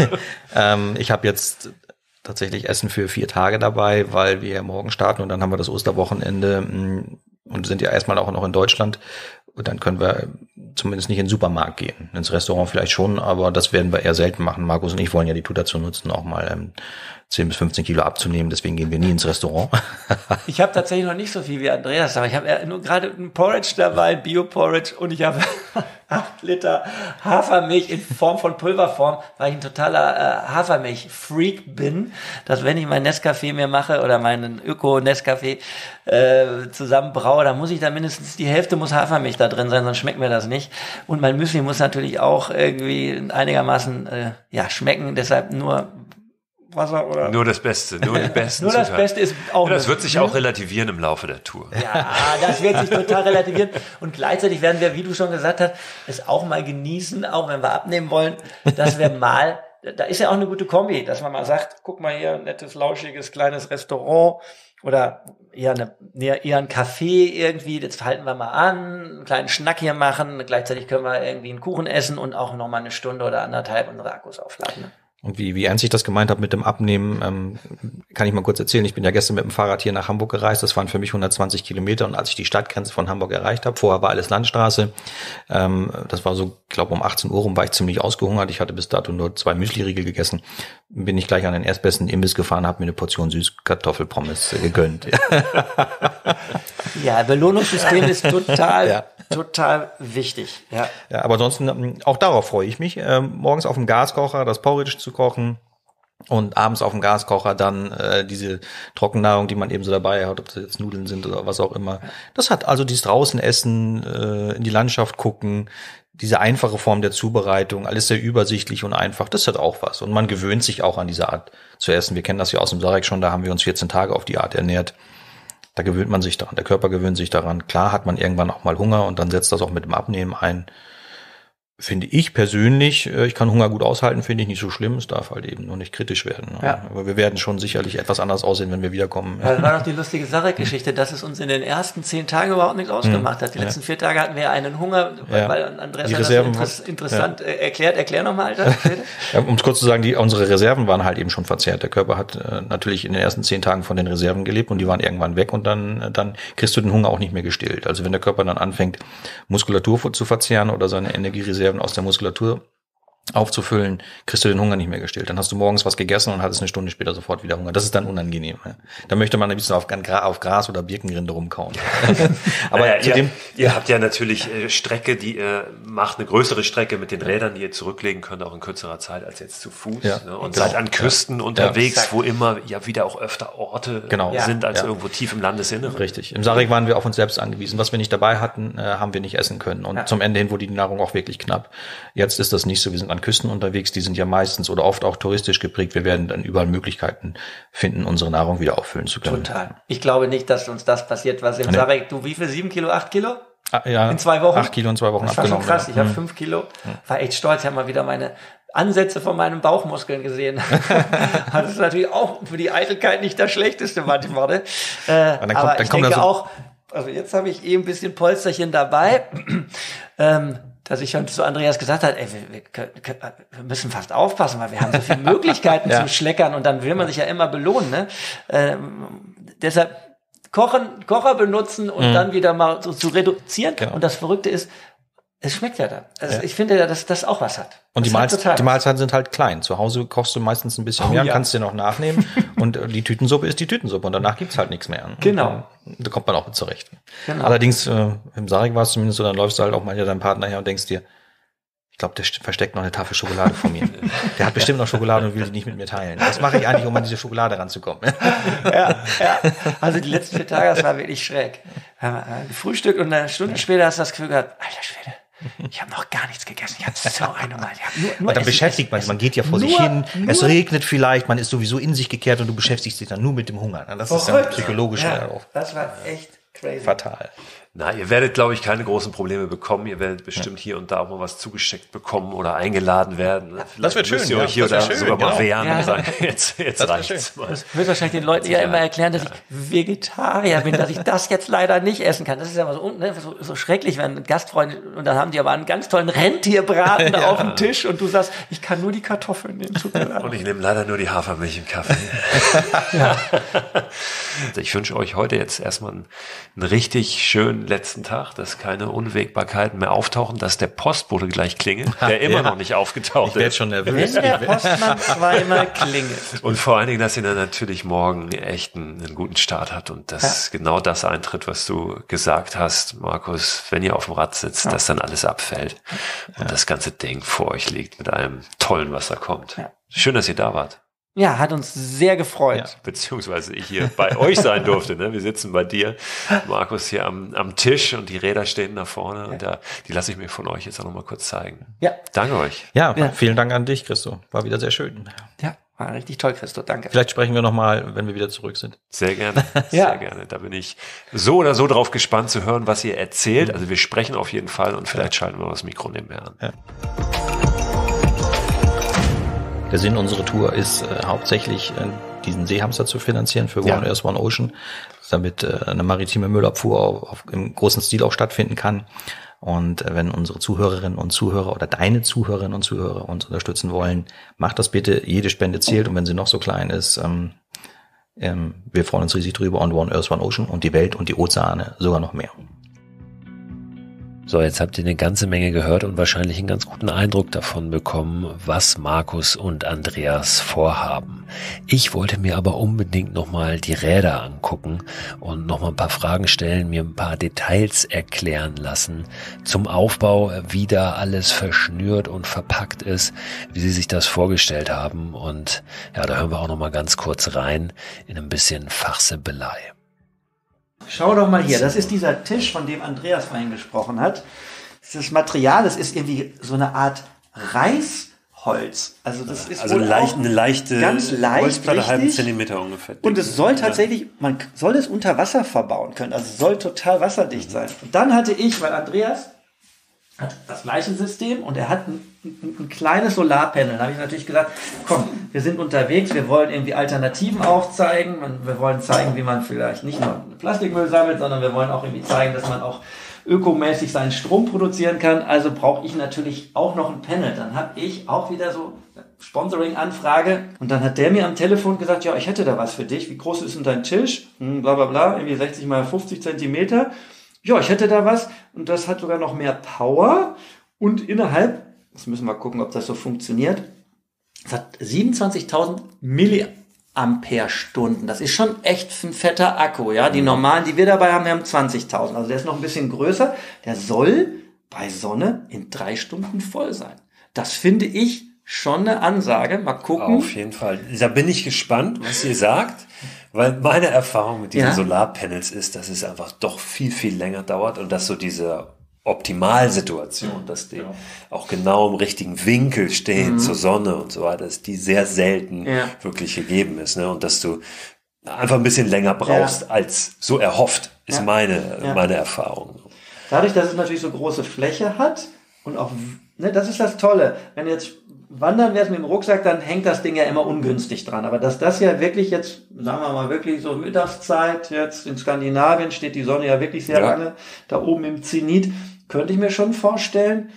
Ich habe jetzt tatsächlich Essen für 4 Tage dabei, weil wir morgen starten und dann haben wir das Osterwochenende und sind ja erstmal auch noch in Deutschland. Und dann können wir zumindest nicht in den Supermarkt gehen. Ins Restaurant vielleicht schon, aber das werden wir eher selten machen. Markus und ich wollen ja die Tour dazu nutzen, auch mal 10 bis 15 Kilo abzunehmen. Deswegen gehen wir nie ins Restaurant. Ich habe tatsächlich noch nicht so viel wie Andreas, aber ich habe nur gerade ein Porridge dabei, Bio-Porridge, und ich habe 8 Liter Hafermilch in Form von Pulverform, weil ich ein totaler Hafermilch-Freak bin, dass wenn ich mein Nescafé mir mache oder meinen Öko-Nescafé zusammen braue, dann muss ich da mindestens die Hälfte muss Hafermilch da drin sein, sonst schmeckt mir das nicht. Und mein Müsli muss natürlich auch irgendwie einigermaßen schmecken, deshalb nur Wasser oder nur das Beste, nur die besten nur das Zutaten. Beste ist auch. Das wird sich auch relativieren im Laufe der Tour. Ja, das wird sich total relativieren. Und gleichzeitig werden wir, wie du schon gesagt hast, es auch mal genießen, auch wenn wir abnehmen wollen, dass wir mal, da ist ja auch eine gute Kombi, dass man mal sagt, guck mal hier, ein nettes, lauschiges, kleines Restaurant oder eher ein Café irgendwie, jetzt halten wir mal an, einen kleinen Schnack hier machen, gleichzeitig können wir irgendwie einen Kuchen essen und auch noch mal eine Stunde oder 1,5 unsere Akkus aufladen. Ne? Und wie ernst ich das gemeint habe mit dem Abnehmen, kann ich mal kurz erzählen. Ich bin ja gestern mit dem Fahrrad hier nach Hamburg gereist. Das waren für mich 120 Kilometer. Und als ich die Stadtgrenze von Hamburg erreicht habe, vorher war alles Landstraße. Das war so, ich glaube um 18 Uhr rum war ich ziemlich ausgehungert. Ich hatte bis dato nur 2 Müsli-Riegel gegessen. Bin ich gleich an den erstbesten Imbiss gefahren, habe mir eine Portion Süßkartoffelpommes gegönnt. Ja, Belohnungssystem ist total wichtig. Ja, aber ansonsten, auch darauf freue ich mich. Morgens auf dem Gaskocher das Porridge zu kochen und abends auf dem Gaskocher dann diese Trockennahrung, die man eben so dabei hat, ob das jetzt Nudeln sind oder was auch immer. Das hat also dieses draußen essen, in die Landschaft gucken, diese einfache Form der Zubereitung, alles sehr übersichtlich und einfach, das hat auch was. Und man gewöhnt sich auch an diese Art zu essen. Wir kennen das ja aus dem Sarek schon, da haben wir uns 14 Tage auf die Art ernährt. Da gewöhnt man sich daran, der Körper gewöhnt sich daran. Klar hat man irgendwann auch mal Hunger und dann setzt das auch mit dem Abnehmen ein. Finde ich persönlich, ich kann Hunger gut aushalten, finde ich nicht so schlimm. Es darf halt eben nur nicht kritisch werden. Ja. Aber wir werden schon sicherlich etwas anders aussehen, wenn wir wiederkommen. Das war doch die lustige Sarek-Geschichte, dass es uns in den ersten 10 Tagen überhaupt nichts ausgemacht hat. Die letzten 4 Tage hatten wir einen Hunger, weil Andreas hat das interessant erklärt. Erklär nochmal, Alter. Um es kurz zu sagen, unsere Reserven waren halt eben schon verzehrt. Der Körper hat natürlich in den ersten 10 Tagen von den Reserven gelebt und die waren irgendwann weg und dann kriegst du den Hunger auch nicht mehr gestillt. Also wenn der Körper dann anfängt, Muskulatur zu verzehren oder seine Energiereserven aus der Muskulatur aufzufüllen, kriegst du den Hunger nicht mehr gestillt. Dann hast du morgens was gegessen und hattest eine Stunde später sofort wieder Hunger. Das ist dann unangenehm. Ja. Da möchte man ein bisschen auf Gras oder Birkenrinde rumkauen. Aber ihr habt ja natürlich Strecke, die ihr macht, eine größere Strecke mit den Rädern, die ihr zurücklegen könnt, auch in kürzerer Zeit als jetzt zu Fuß. Ja, ne? Und seid an Küsten unterwegs, wo immer ja wieder auch öfter Orte sind als irgendwo tief im Landesinneren. Richtig. Im Sarek waren wir auf uns selbst angewiesen. Was wir nicht dabei hatten, haben wir nicht essen können. Und zum Ende hin wurde die Nahrung auch wirklich knapp. Jetzt ist das nicht so. Wir sind an Küsten unterwegs, die sind ja meistens oder oft auch touristisch geprägt. Wir werden dann überall Möglichkeiten finden, unsere Nahrung wieder auffüllen zu können. Total. Ich glaube nicht, dass uns das passiert, was im Sarek, du wie viel, 7 Kilo, 8 Kilo? Ja, in 2 Wochen? 8 Kilo in 2 Wochen das war abgenommen. Schon krass, ich habe 5 Kilo. War echt stolz, ich habe mal wieder meine Ansätze von meinen Bauchmuskeln gesehen. Das ist natürlich auch für die Eitelkeit nicht das Schlechteste manchmal. Ne? Aber ich denke auch, also jetzt habe ich ein bisschen Polsterchen dabei, dass ich schon zu Andreas gesagt habe, ey, wir müssen fast aufpassen, weil wir haben so viele Möglichkeiten zum Schleckern und dann will man sich ja immer belohnen. Ne? Deshalb Kocher benutzen und dann wieder mal so zu reduzieren. Genau. Und das Verrückte ist, es schmeckt ja dann. Also ich finde ja, dass das auch was hat. Und die Mahlzeiten sind halt klein. Zu Hause kochst du meistens ein bisschen mehr und kannst dir noch nachnehmen. Und die Tütensuppe ist die Tütensuppe und danach gibt's halt nichts mehr. Genau. Da kommt man auch mit zurecht. Genau. Allerdings, im Sarek war es zumindest so, dann läufst du halt auch mal deinem Partner her und denkst dir, ich glaube, der versteckt noch eine Tafel Schokolade vor mir. Der hat bestimmt noch Schokolade und will die nicht mit mir teilen. Was mache ich eigentlich, um an diese Schokolade ranzukommen? Ja. Also die letzten 4 Tage, das war wirklich schräg. Wir haben gefrühstückt und eine Stunde später hast du das Gefühl gehabt, alter Schwede, ich habe noch gar nichts gegessen. Ich habe so eine Mal. Nur und dann beschäftigt man sich. Man geht ja vor sich hin. Es regnet vielleicht. Man ist sowieso in sich gekehrt und du beschäftigst dich dann nur mit dem Hunger. Das ist dann psychologisch auch. Das war echt crazy. Fatal. Na, ihr werdet, glaube ich, keine großen Probleme bekommen. Ihr werdet bestimmt hier und da auch mal was zugesteckt bekommen oder eingeladen werden. Vielleicht das wird schön. Müsst ihr euch hier oder sogar mal wehren und sagen, jetzt reicht's mal. Das wird wahrscheinlich den Leuten ja immer erklären, dass ich Vegetarier bin, dass ich das jetzt leider nicht essen kann. Das ist ja mal so schrecklich, wenn Gastfreunde, und dann haben die aber einen ganz tollen Rentierbraten auf dem Tisch und du sagst, ich kann nur die Kartoffeln nehmen. Und ich nehme leider nur die Hafermilch im Kaffee. Ich wünsche euch heute jetzt erstmal einen richtig schönen letzten Tag, dass keine Unwägbarkeiten mehr auftauchen, dass der Postbote gleich klingelt, der immer noch nicht aufgetaucht ist. Ich werde schon nervös. Wenn der Postmann zweimal klingelt. Und vor allen Dingen, dass ihr dann natürlich morgen echt einen guten Start habt und dass genau das eintritt, was du gesagt hast, Markus, wenn ihr auf dem Rad sitzt, dass dann alles abfällt und das ganze Ding vor euch liegt mit allem Tollen, was da kommt. Ja. Schön, dass ihr da wart. Ja, hat uns sehr gefreut. Ja, beziehungsweise ich hier bei euch sein durfte. Ne? Wir sitzen bei dir, Markus, hier am Tisch und die Räder stehen da vorne und die lasse ich mir von euch jetzt auch noch mal kurz zeigen. Ja. Danke euch. Ja, vielen Dank an dich, Christo. War wieder sehr schön. Ja, war richtig toll, Christo. Danke. Vielleicht sprechen wir noch mal, wenn wir wieder zurück sind. Sehr gerne, sehr gerne. Da bin ich so oder so drauf gespannt zu hören, was ihr erzählt. Also wir sprechen auf jeden Fall und vielleicht schalten wir das Mikro nebenher an. Ja. Der Sinn unserer Tour ist hauptsächlich, diesen Seehamster zu finanzieren für One Earth, One Ocean, damit eine maritime Müllabfuhr im großen Stil auch stattfinden kann. Und wenn unsere Zuhörerinnen und Zuhörer oder deine Zuhörerinnen und Zuhörer uns unterstützen wollen, macht das bitte. Jede Spende zählt und wenn sie noch so klein ist, wir freuen uns riesig drüber. Und One Earth, One Ocean und die Welt und die Ozeane sogar noch mehr. So, jetzt habt ihr eine ganze Menge gehört und wahrscheinlich einen ganz guten Eindruck davon bekommen, was Markus und Andreas vorhaben. Ich wollte mir aber unbedingt nochmal die Räder angucken und nochmal ein paar Fragen stellen, mir ein paar Details erklären lassen zum Aufbau, wie da alles verschnürt und verpackt ist, wie sie sich das vorgestellt haben. Und ja, da hören wir auch nochmal ganz kurz rein in ein bisschen Fachsimpelei. Schau doch mal hier, das ist dieser Tisch, von dem Andreas vorhin gesprochen hat. Das Material, das ist irgendwie so eine Art Reisholz. Also das ist eine leichte ganz leicht, Holzplatte, halben Zentimeter ungefähr. Und es soll tatsächlich, man soll es unter Wasser verbauen können. Also es soll total wasserdicht sein. Und dann hatte ich, weil Andreas hat das gleiche System und er hat ein kleines Solarpanel. Da habe ich natürlich gesagt, komm, wir sind unterwegs, wir wollen irgendwie Alternativen aufzeigen. Wir wollen zeigen, wie man vielleicht nicht nur Plastikmüll sammelt, sondern wir wollen auch irgendwie zeigen, dass man auch ökomäßig seinen Strom produzieren kann. Also brauche ich natürlich auch noch ein Panel. Dann habe ich auch wieder so Sponsoring-Anfrage und dann hat der mir am Telefon gesagt, ja, ich hätte da was für dich. Wie groß ist denn dein Tisch? Bla bla bla, irgendwie 60 mal 50 Zentimeter. Ja, ich hätte da was und das hat sogar noch mehr Power und innerhalb Das müssen wir gucken, ob das so funktioniert. Es hat 27.000 Milliampere-Stunden. Das ist schon echt ein fetter Akku, ja. Die normalen, die wir dabei haben, wir haben 20.000. Also der ist noch ein bisschen größer. Der soll bei Sonne in 3 Stunden voll sein. Das finde ich schon eine Ansage. Mal gucken. Auf jeden Fall. Da bin ich gespannt, was ihr sagt, weil meine Erfahrung mit diesen Solarpanels ist, dass es einfach doch viel, viel länger dauert und dass so diese Optimalsituation, dass die auch genau im richtigen Winkel stehen zur Sonne und so weiter, dass die sehr selten wirklich gegeben ist, ne? Und dass du einfach ein bisschen länger brauchst als so erhofft, ist meine Erfahrung. Dadurch, dass es natürlich so große Fläche hat und auch, ne, das ist das Tolle. Wenn du jetzt wandern wärst mit dem Rucksack, dann hängt das Ding ja immer ungünstig dran. Aber dass das ja wirklich jetzt, sagen wir mal wirklich so Mittagszeit, jetzt in Skandinavien steht die Sonne ja wirklich sehr lange da oben im Zenit, könnte ich mir schon vorstellen,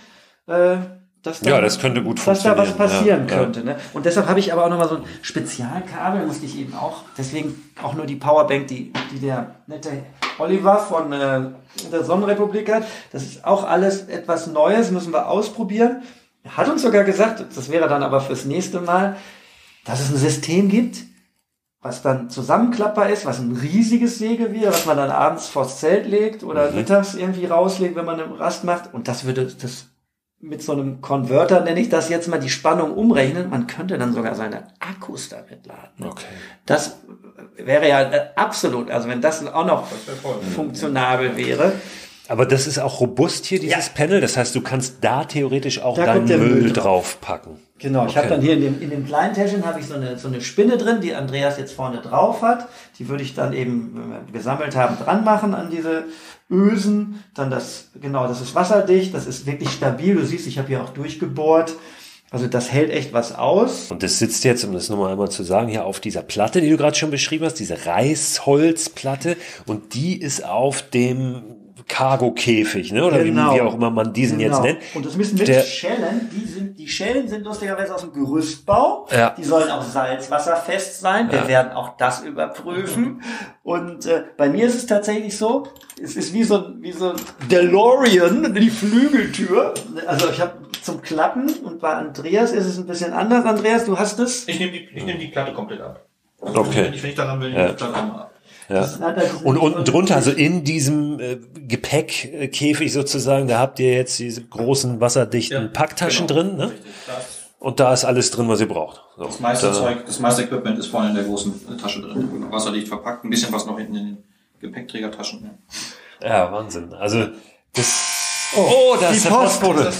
dass da, das könnte gut funktionieren. Dass da was passieren könnte. Ne? Und deshalb habe ich aber auch nochmal so ein Spezialkabel, musste ich eben auch, deswegen auch nur die Powerbank, die der nette Oliver von der Sonnenrepublik hat. Das ist auch alles etwas Neues, müssen wir ausprobieren. Er hat uns sogar gesagt, das wäre dann aber fürs nächste Mal, dass es ein System gibt, was dann zusammenklappbar ist, was ein riesiges Segel wäre, was man dann abends vors Zelt legt oder mittags irgendwie rauslegt, wenn man eine Rast macht. Und das würde das mit so einem Converter, nenne ich das jetzt mal, die Spannung umrechnen. Man könnte dann sogar seine Akkus damit laden. Okay. Das wäre ja absolut, also wenn das auch noch funktionabel wäre. Aber das ist auch robust hier, dieses Panel. Das heißt, du kannst da theoretisch auch da deinen Müll draufpacken. Genau, ich habe dann hier in dem kleinen Täschchen habe ich so eine Spinne drin, die Andreas jetzt vorne drauf hat. Die würde ich dann eben, wenn wir gesammelt haben, dran machen an diese Ösen. Dann das ist wasserdicht, das ist wirklich stabil. Du siehst, ich habe hier auch durchgebohrt. Also das hält echt was aus. Und das sitzt jetzt, um das nochmal einmal zu sagen, hier auf dieser Platte, die du gerade schon beschrieben hast, diese Reißholzplatte. Und die ist auf dem Cargo-Käfig, ne? Oder wie auch immer man diesen jetzt nennt. Und das müssen wirklich Schellen, die Schellen sind lustigerweise aus dem Gerüstbau. Ja. Die sollen auch salzwasserfest sein. Wir werden auch das überprüfen. Und bei mir ist es tatsächlich so, es ist wie so ein DeLorean, die Flügeltür. Also ich habe zum Klappen und bei Andreas ist es ein bisschen anders. Andreas, du hast es? Ich nehme die Platte komplett ab. Okay. Wenn ich daran will, nehme ich die Platte ab. Ja. Und unten drunter, also in diesem Gepäckkäfig sozusagen, da habt ihr jetzt diese großen wasserdichten Packtaschen drin, ne? Und da ist alles drin, was ihr braucht. So. Das meiste Equipment ist vorne in der großen Tasche drin. Wasserdicht verpackt, ein bisschen was noch hinten in den Gepäckträgertaschen. Ja, Wahnsinn. Also das. Oh, da ist der Postbote.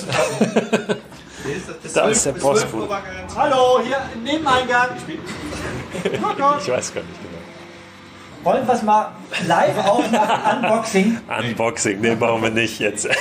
Da ist der Postbote. Hallo, hier im Nebeneingang. Ich weiß gar nicht genau. Wollen wir es mal live aufmachen? Unboxing? Unboxing, nee, machen wir nicht jetzt.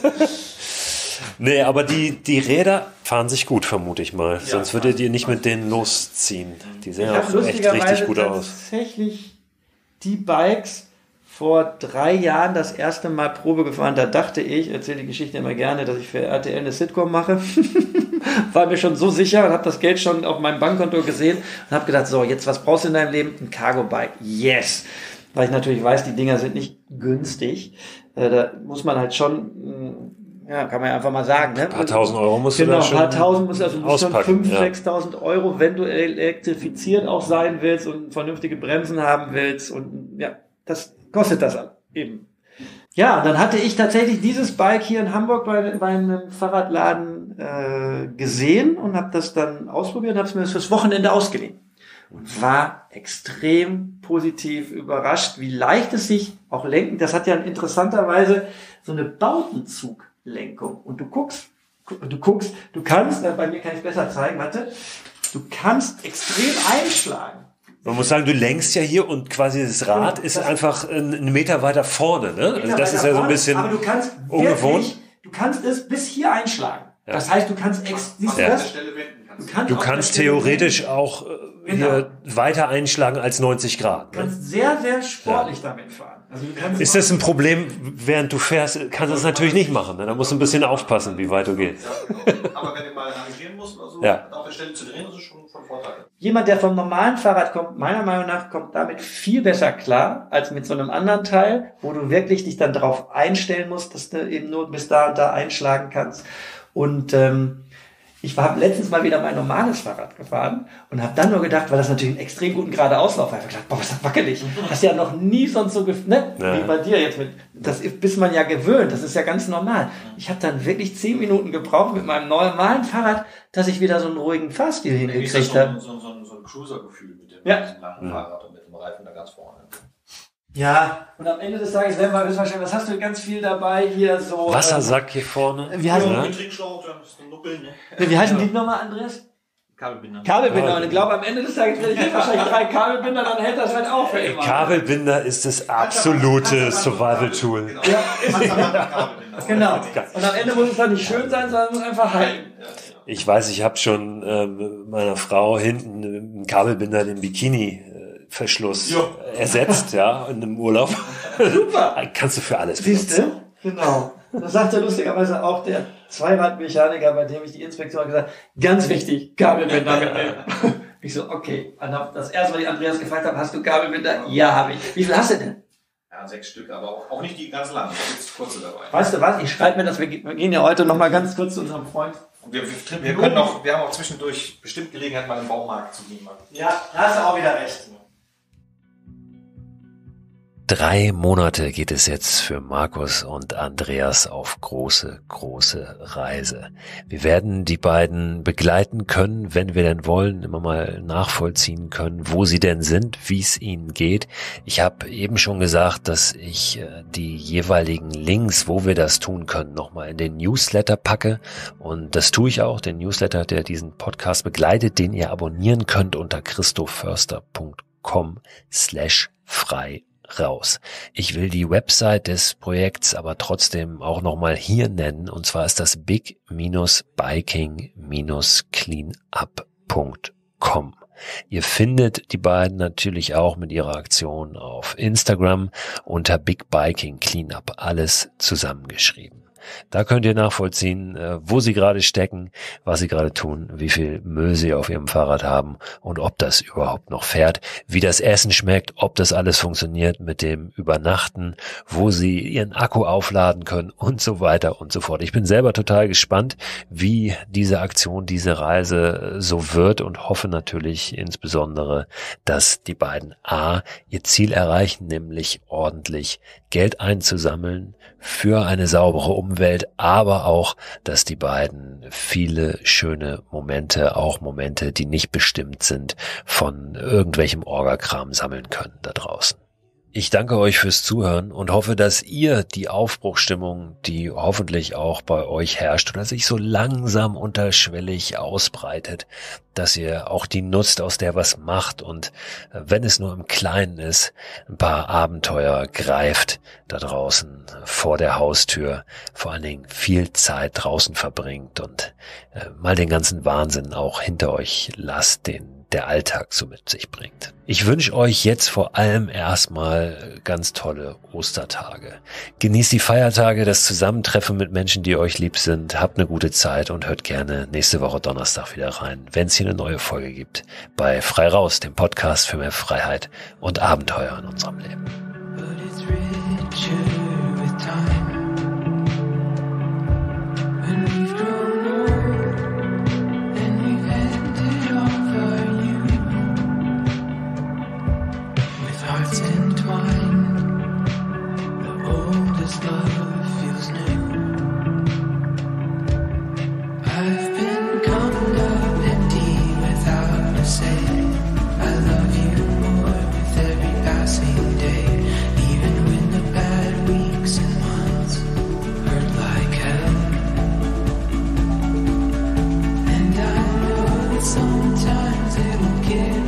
Nee, aber die Räder fahren sich gut, vermute ich mal. Sonst würdet ihr nicht mit denen losziehen. Die sehen auch echt richtig gut aus. Tatsächlich die Bikes vor 3 Jahren das erste Mal Probe gefahren. Da dachte ich erzähle die Geschichte immer gerne, dass ich für RTL eine Sitcom mache. War mir schon so sicher und habe das Geld schon auf meinem Bankkonto gesehen und habe gedacht, so, jetzt was brauchst du in deinem Leben? Ein Cargo-Bike. Yes! Weil ich natürlich weiß, die Dinger sind nicht günstig. Da muss man halt schon, kann man ja einfach mal sagen. Ne? Ein paar tausend Euro musst du da schon ein paar tausend musst schon 5.000, ja. 6.000 Euro, wenn du elektrifiziert auch sein willst und vernünftige Bremsen haben willst. Und ja, das kostet das eben. Ja, dann hatte ich tatsächlich dieses Bike hier in Hamburg bei einem Fahrradladen gesehen und habe das dann ausprobiert und habe es mir fürs Wochenende ausgeliehen. Und war extrem positiv überrascht, wie leicht es sich auch lenken. Das hat ja interessanterweise so eine Bautenzuglenkung. Und du kannst, bei mir kann ich es besser zeigen, warte, du kannst extrem einschlagen. Man muss sagen, du lenkst ja hier und quasi das Rad ist einfach einen Meter weiter vorne, ne? Also das ist ja so ein bisschen ungewohnt. Du kannst es bis hier einschlagen. Ja. Das heißt, du kannst Du kannst theoretisch auch hier weiter einschlagen als 90 Grad. Du kannst sehr, sehr sportlich damit fahren. Also ist das ein Problem, während du fährst, kannst du das natürlich nicht machen. Ne? Da musst du ein bisschen aufpassen, wie weit du gehst. Aber wenn du mal navigieren musst oder so, auf der Stelle zu drehen, ist es schon von Vorteil. Jemand, der vom normalen Fahrrad kommt, meiner Meinung nach, kommt damit viel besser klar, als mit so einem anderen Teil, wo du wirklich dich dann darauf einstellen musst, dass du eben nur bis da und da einschlagen kannst. Und Ich habe letztens mal wieder mein normales Fahrrad gefahren und habe dann nur gedacht, weil das natürlich einen extrem guten Geradeauslauf war, ich habe gedacht, boah, was ist das wackelig. Hast ja noch nie sonst so, ne? Ja. Wie bei dir jetzt mit, das bist man ja gewöhnt, das ist ja ganz normal. Ich habe dann wirklich 10 Minuten gebraucht mit meinem normalen Fahrrad, dass ich wieder so einen ruhigen Fahrstil hingekriegt habe. So ein Cruiser-Gefühl mit dem langen Fahrrad und mit dem Reifen da ganz vorne. Ja, und am Ende des Tages werden wir wahrscheinlich, was hast du ganz viel dabei hier so? Wassersack hier vorne. Wie heißt Trinkschlauch, dann ist ein Nuppeln, ne? Wie heißen die nochmal, Andreas? Kabelbinder. Und ich glaube, am Ende des Tages werde ich jetzt wahrscheinlich 3 Kabelbinder, dann hält das halt auch für immer. Kabelbinder ist das absolute Survival-Tool. Genau. Ja. Genau. Und am Ende muss es dann nicht schön sein, sondern es muss einfach halten. Ich weiß, ich habe schon meiner Frau hinten einen Kabelbinder, den Bikini-Verschluss ersetzt, ja, in einem Urlaub. Super. Kannst du für alles Siehst du? Genau. Das sagt ja lustigerweise auch der Zweiradmechaniker, bei dem ich die Inspektion gesagt habe, ganz wichtig, Kabelbinder mitnehmen. Ich so, okay. Das erste Mal, die Andreas gefragt habe, hast du Kabelbinder? Ja, habe ich. Wie viel hast du denn? Ja, 6 Stück, aber auch nicht die ganz langen. Da gibt es kurze dabei. Weißt du was? Ich schreibe mir das. Wir gehen ja heute noch mal ganz kurz zu unserem Freund. Wir haben auch zwischendurch bestimmt Gelegenheit, mal im Baumarkt zu gehen. Ja, da hast du auch wieder recht. 3 Monate geht es jetzt für Markus und Andreas auf große Reise. Wir werden die beiden begleiten können, wenn wir denn wollen, immer mal nachvollziehen können, wo sie denn sind, wie es ihnen geht. Ich habe eben schon gesagt, dass ich die jeweiligen Links, wo wir das tun können, nochmal in den Newsletter packe. Und das tue ich auch, den Newsletter, der diesen Podcast begleitet, den ihr abonnieren könnt unter christoförster.com/frei raus. Ich will die Website des Projekts aber trotzdem auch nochmal hier nennen, und zwar ist das big-biking-cleanup.com. Ihr findet die beiden natürlich auch mit ihrer Aktion auf Instagram unter Big Biking Cleanup, alles zusammengeschrieben. Da könnt ihr nachvollziehen, wo sie gerade stecken, was sie gerade tun, wie viel Müll sie auf ihrem Fahrrad haben und ob das überhaupt noch fährt, wie das Essen schmeckt, ob das alles funktioniert mit dem Übernachten, wo sie ihren Akku aufladen können und so weiter und so fort. Ich bin selber total gespannt, wie diese Aktion, diese Reise so wird und hoffe natürlich insbesondere, dass die beiden ihr Ziel erreichen, nämlich ordentlich Geld einzusammeln für eine saubere Umwelt, aber auch, dass die beiden viele schöne Momente, auch Momente, die nicht bestimmt sind, von irgendwelchem Orgakram sammeln können da draußen. Ich danke euch fürs Zuhören und hoffe, dass ihr die Aufbruchsstimmung, die hoffentlich auch bei euch herrscht oder sich so langsam unterschwellig ausbreitet, dass ihr auch die nutzt, aus der was macht und wenn es nur im Kleinen ist, ein paar Abenteuer greift da draußen vor der Haustür, vor allen Dingen viel Zeit draußen verbringt und mal den ganzen Wahnsinn auch hinter euch lasst, den der Alltag so mit sich bringt. Ich wünsche euch jetzt vor allem erstmal ganz tolle Ostertage. Genießt die Feiertage, das Zusammentreffen mit Menschen, die euch lieb sind. Habt eine gute Zeit und hört gerne nächste Woche Donnerstag wieder rein, wenn es hier eine neue Folge gibt. Bei Frei Raus, dem Podcast für mehr Freiheit und Abenteuer in unserem Leben. Sometimes it will get